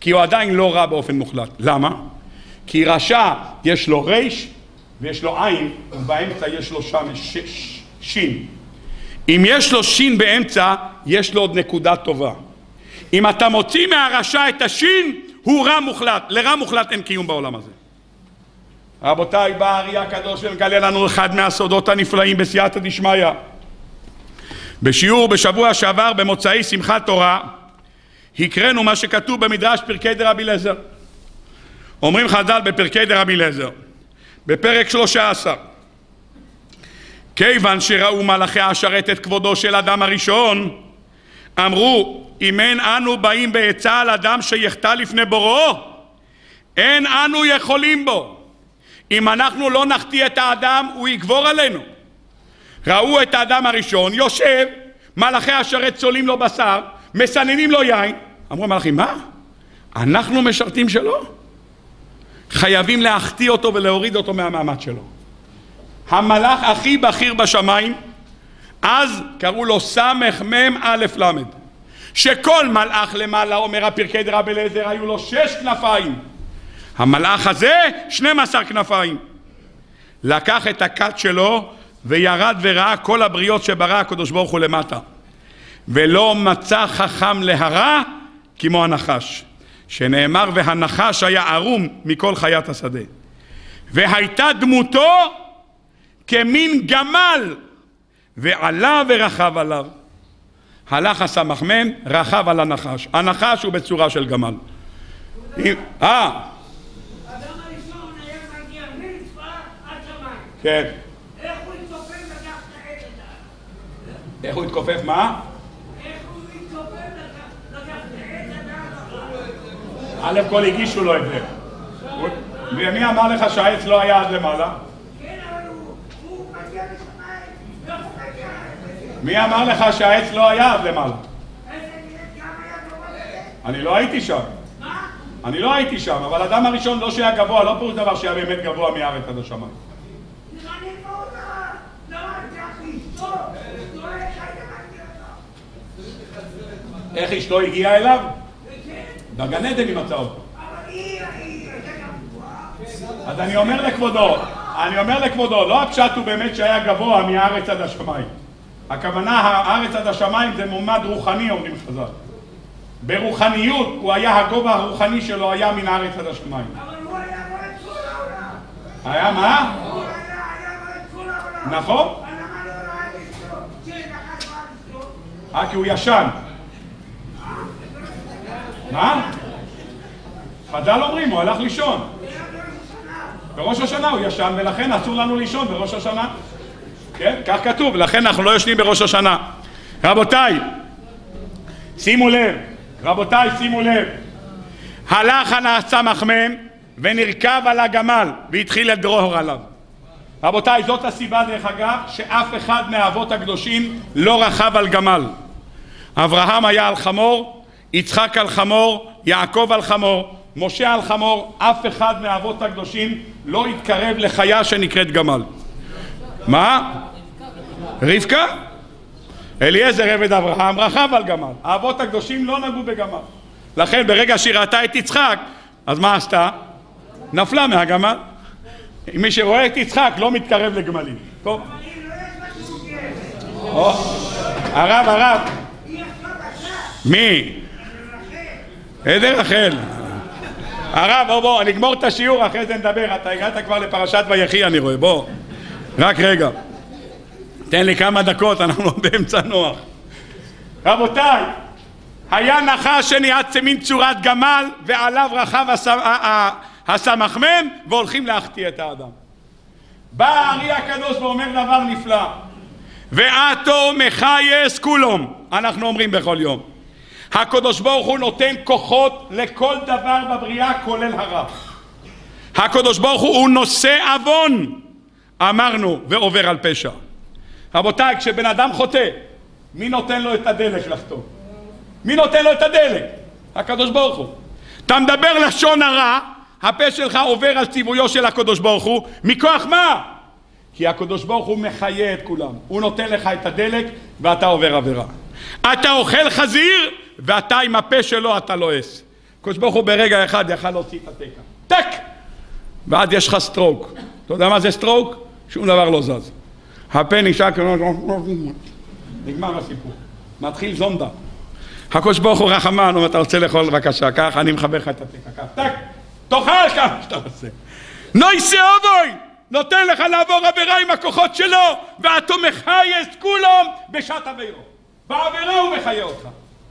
כי הוא עדיין לא רע באופן מוחלט. למה? כי רשע יש לו ריש ויש לו עין, ובאמצע יש לו שם שש, שין. אם יש לו שין באמצע, יש לו עוד נקודה טובה. אם אתה מוציא מהרשע את השין, הוא רע מוחלט. לרע מוחלט אין קיום בעולם הזה. רבותיי, בא הארי הקדוש ומגלה לנו אחד מהסודות הנפלאים בסייעתא דשמיא. בשיעור בשבוע שעבר במוצאי שמחת תורה, הקראנו מה שכתוב במדרש פרקי דרבי אליעזר. אומרים חז"ל בפרקי דרבי אליעזר, בפרק שלושה עשר, כיוון שראו מלאכי השרת את כבודו של אדם הראשון, אמרו, אם אין אנו באים בעצה על אדם שיחטא לפני בוראו, אין אנו יכולים בו. אם אנחנו לא נחטיא את האדם, הוא יגבור עלינו. ראו את האדם הראשון, יושב, מלאכי השרת צולים לו בשר, מסננים לו יין. אמרו המלאכים, מה? אנחנו משרתים שלו? חייבים להחטיא אותו ולהוריד אותו מהמעמד שלו. המלאך הכי בכיר בשמיים, אז קראו לו סמך מם א' למד, שכל מלאך למעלה, אומר הפרקי דרבי אליעזר, היו לו שש כנפיים. המלאך הזה שנים עשר כנפיים. לקח את הכת שלו וירד וראה כל הבריות שברא הקדוש ברוך הוא למטה, ולא מצא חכם להרע כמו הנחש, שנאמר והנחש היה ערום מכל חיית השדה, והייתה דמותו כמין גמל, ועלה ורחב עליו. הלך הסמ"ם, רחב על הנחש. הנחש הוא בצורה של גמל. אה כן. איך הוא התכופף לקח את העץ הזה? איך הוא התכופף מה? איך הוא התכופף לקח את העץ הזה? א' כל הגישו לו את זה. ומי אמר לך שהעץ לא היה עד למעלה? כן, אבל הוא מגיע לשמיים. מי אמר לך שהעץ לא היה עד למעלה? איזה גם היה גבוה לזה? אני לא הייתי שם. מה? אני לא הייתי שם, אבל אדם הראשון לא שהיה גבוה, לא פירוש דבר שהיה באמת גבוה מארץ עד השמיים. איך אשתו הגיעה אליו? בגן עדן היא מצאה אותו. אז אני אומר לכבודו, אני אומר לכבודו, לא הפשט הוא באמת שהיה גבוה מהארץ עד השמיים. הכוונה, הארץ עד השמיים זה מומד רוחני, אומרים חז"ל. ברוחניות, הוא היה, הגובה הרוחני שלו היה מן הארץ עד השמיים. אבל הוא היה רואה את כל העולם. היה מה? הוא היה רואה את כל העולם. נכון? אבל למה לא ראה את אשתו? שנחש ראה את אשתו? אה, כי הוא ישן. מה? חז"ל אומרים, הוא הלך לישון. בראש השנה הוא ישן, ולכן אסור לנו לישון בראש השנה. כן? כך כתוב, לכן אנחנו לא ישנים בראש השנה. רבותיי, שימו לב, רבותיי, שימו לב. הלך הסמ"ם ונרכב על הגמל והתחיל לדרור עליו. רבותיי, זאת הסיבה דרך אגב שאף אחד מהאבות הקדושים לא רכב על גמל. אברהם היה על חמור, יצחק על חמור, יעקב על חמור, משה על חמור. אף אחד מהאבות הקדושים לא התקרב לחיה שנקראת גמל. מה? רבקה? אליעזר עבד אברהם רכב על גמל. האבות הקדושים לא נגעו בגמל. לכן ברגע שהיא ראתה את יצחק, אז מה עשתה? נפלה מהגמל. מי שרואה את יצחק לא מתקרב לגמלים. טוב. הרב, הרב. מי? איזה רחל? הרב, בוא בוא, נגמור את השיעור, אחרי זה נדבר. אתה הגעת כבר לפרשת ויחי, אני רואה. בוא, רק רגע. תן לי כמה דקות, אנחנו באמצע נוח. רבותיי, היה נחש שניעץ מין צורת גמל, ועליו רכב הסמ"ם, והולכים להחטיא את האדם. בא הארי הקדוש ואומר דבר נפלא. ואתו מחייס כולום, אנחנו אומרים בכל יום. הקדוש ברוך הוא נותן כוחות לכל דבר בבריאה, כולל הרע. הקדוש ברוך הוא הוא נושא עוון, אמרנו, ועובר על פשע. רבותיי, כשבן אדם חוטא, מי נותן לו את הדלק לחטוא? מי נותן לו את הדלק? הקדוש ברוך הוא. אתה מדבר לשון הרע, הפה שלך עובר על ציוויו של הקדוש ברוך הוא. מכוח מה? כי הקדוש ברוך הוא מחיה את כולם. הוא נותן לך את הדלק ואתה עובר עבירה. אתה אוכל חזיר ואתה עם הפה שלו אתה לועס. הקדוש ברוך הוא ברגע אחד יכל להוציא את התקע. טק! ועד יש לך סטרוק. אתה יודע מה זה סטרוק? שום דבר לא זז. הפה נשאר כמו... נגמר הסיפור. מתחיל זונדה. הקדוש ברוך הוא רחמן, אם אתה רוצה לאכול בבקשה, כך אני מחבר לך את התקע. כך, טק! תאכל כמה שאתה רוצה. נויסי אובוי! נותן לך לעבור עבירה עם הכוחות שלו, ואתו מחייס כולם בשעת עבירו. בעבירה הוא מחיה אותך.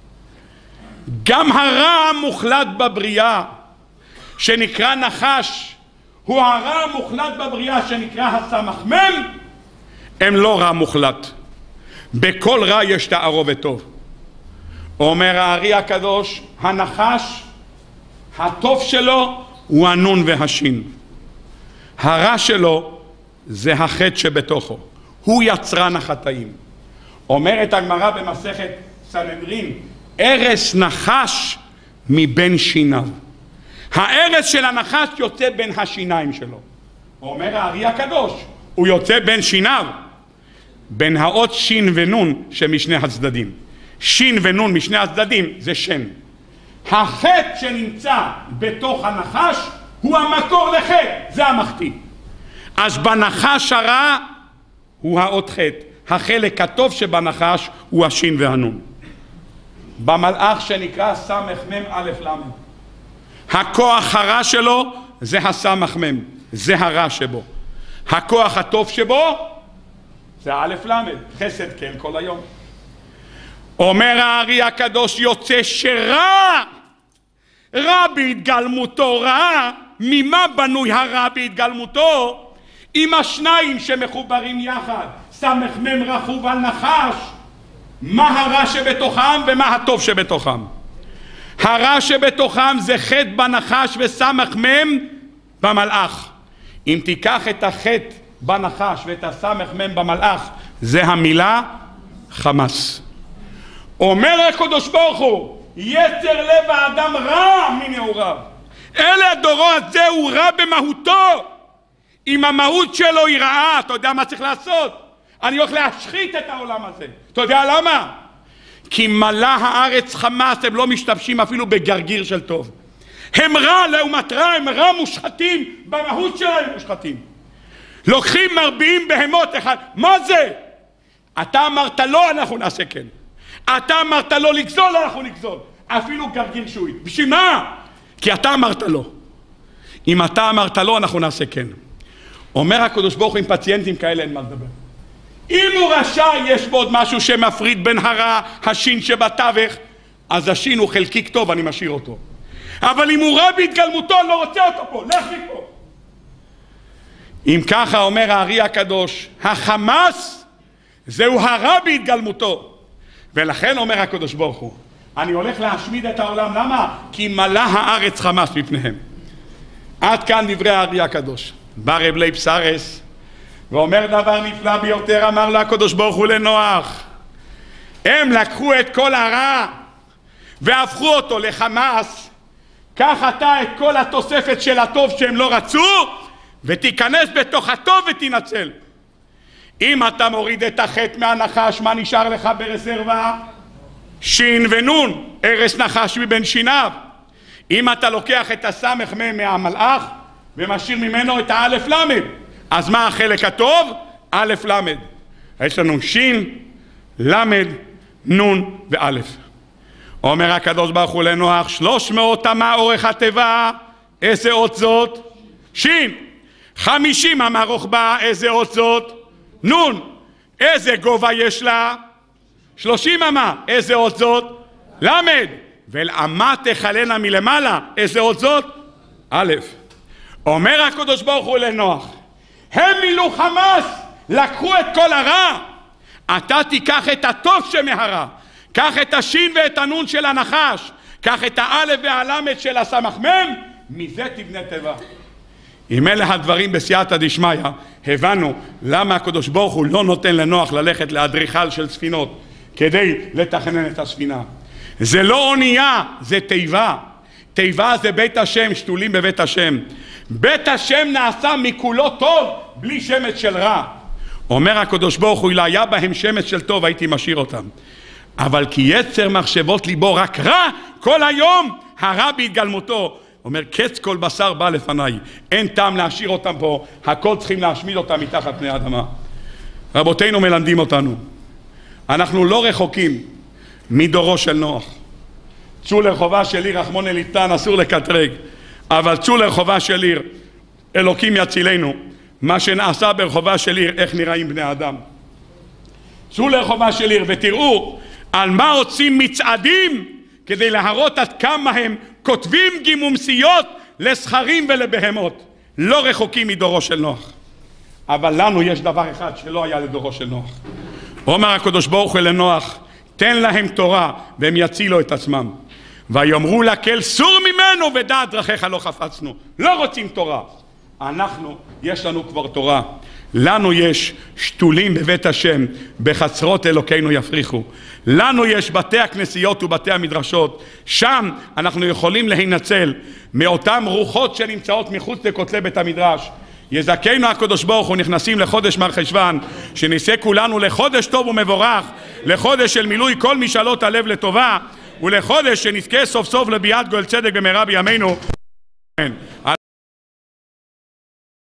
גם הרע המוחלט בבריאה, שנקרא נחש, הוא הרע המוחלט בבריאה שנקרא הסמ"ם, הם לא רע מוחלט. בכל רע יש תערובת טוב. אומר הארי הקדוש, הנחש, הטוב שלו הוא הנון והשין. הרע שלו זה החטא שבתוכו. הוא יצרן החטאים. אומרת הגמרא במסכת סנהדרין, ארס נחש מבין שיניו. הארס של הנחש יוצא בין השיניים שלו. אומר הארי הקדוש, הוא יוצא בין שיניו, בין האות שין ונון שמשני הצדדים. שין ונון משני הצדדים זה שן. החטא שנמצא בתוך הנחש הוא המקור לחטא, זה המחטיא. אז בנחש הרע הוא האות חטא. החלק הטוב שבנחש הוא השין והנון. במלאך שנקרא סמ"ם א' ל', הכוח הרע שלו זה הסמ"ם, זה הרע שבו. הכוח הטוב שבו זה א' ל', חסד כן כל היום. אומר הארי הקדוש, יוצא שרע, רע בהתגלמותו רע. ממה בנוי הרע בהתגלמותו? עם השניים שמחוברים יחד, סמ"ם רכוב על נחש. מה הרע שבתוכם ומה הטוב שבתוכם? הרע שבתוכם זה חטא בנחש וסמ"ם במלאך. אם תיקח את החטא בנחש ואת הסמ"ם במלאך, זה המילה חמאס. אומר הקדוש ברוך הוא, יצר לב האדם רע מנעוריו. אלה הדורו הזה הוא רע במהותו. אם המהות שלו היא רעה, אתה יודע מה צריך לעשות? אני הולך להשחית את העולם הזה. אתה יודע למה? כי מלא הארץ חמאס, הם לא משתמשים אפילו בגרגיר של טוב. הם רע לעומת רע, הם רע מושחתים, במהות שלהם מושחתים. לוקחים מרביעים בהמות אחד. מה זה? אתה אמרת לא, אנחנו נעשה כן. אתה אמרת לא לגזול, אנחנו נגזול. אפילו גרגיר שוי. בשביל מה? כי אתה אמרת לא. אם אתה אמרת לא, אנחנו נעשה כן. אומר הקדוש ברוך הוא, עם פציינטים כאלה אין מה לדבר. אם הוא רשע, יש בו עוד משהו שמפריד בין הרע, השין שבתווך, אז השין הוא חלקיק טוב, אני משאיר אותו. אבל אם הוא רע בהתגלמותו, אני לא רוצה אותו פה, לך מפה. אם ככה אומר הארי הקדוש, החמאס זהו הרע בהתגלמותו. ולכן אומר הקדוש ברוך הוא, אני הולך להשמיד את העולם. למה? כי מלא הארץ חמאס מפניהם. עד כאן דברי הארי הקדוש. בא רב לייב סארס ואומר דבר נפלא ביותר. אמר לו הקדוש ברוך הוא לנוח, הם לקחו את כל הרע והפכו אותו לחמאס. קח אתה את כל התוספת של הטוב שהם לא רצו ותיכנס בתוך הטוב ותנצל. אם אתה מוריד את החטא מהנחש, מה נשאר לך ברזרבה? שין ונון, ארס נחש מבין שיניו. אם אתה לוקח את הסמ"ם מהמלאך ומשאיר ממנו את האלף למד, אז מה החלק הטוב? א' למד. יש לנו שין, למד, נון ואלף. אומר הקדוש ברוך הוא לנוח, שלוש מאות אמה אורך התיבה, איזה אות זאת? שין. חמישים אמה רוחבה, איזה אות זאת? נון. איזה גובה יש לה? שלושים אמה, איזה אות זאת? למד. ולאמה תחלנה מלמעלה, איזה אות זאת? א'. אומר הקדוש ברוך הוא לנוח, הם מילאו חמאס, לקחו את כל הרע, אתה תיקח את הטוב שמהרע, קח את השין ואת הנון של הנחש, קח את האלף והלמד של הסמ"ם, מזה תבנה תיבה. אם אלה הדברים בסייעתא דשמיא, הבנו למה הקדוש ברוך הוא לא נותן לנוח ללכת לאדריכל של ספינות כדי לתכנן את הספינה. זה לא אונייה, זה תיבה. תיבה זה בית השם, שתולים בבית השם. בית השם נעשה מכולו טוב, בלי שמץ של רע. אומר הקדוש ברוך הוא, לא היה בהם שמץ של טוב, הייתי משאיר אותם. אבל כי יצר מחשבות ליבו רק רע, כל היום הרע בהתגלמותו, אומר קץ כל בשר בא לפניי, אין טעם להשאיר אותם פה, הכל צריכים להשמיד אותם מתחת פני האדמה. רבותינו מלמדים אותנו, אנחנו לא רחוקים מדורו של נוח. צאו לרחובה של עיר רחמון ליטן, אסור לקטרג, אבל צאו לרחובה של עיר, אלוקים יצילנו, מה שנעשה ברחובה של עיר, איך נראים בני אדם. צאו לרחובה של עיר ותראו על מה עושים מצעדים כדי להראות עד כמה הם כותבים גימומסיות לסחרים ולבהמות. לא רחוקים מדורו של נוח. אבל לנו יש דבר אחד שלא היה לדורו של נוח. אומר הקדוש ברוך הוא לנוח, תן להם תורה והם יצילו את עצמם. ויאמרו לקהל סור ממנו ודעת דרכיך לא חפצנו. לא רוצים תורה. אנחנו, יש לנו כבר תורה. לנו יש שתולים בבית השם, בחצרות אלוקינו יפריחו. לנו יש בתי הכנסיות ובתי המדרשות, שם אנחנו יכולים להינצל מאותן רוחות שנמצאות מחוץ לכותלי בית המדרש. יזכנו הקדוש ברוך הוא, נכנסים לחודש מר חשוון, שניסה כולנו לחודש טוב ומבורך, לחודש של מילוי כל משאלות הלב לטובה, ולחודש שנזכה סוף סוף לביאת גואל צדק במהרה בימינו.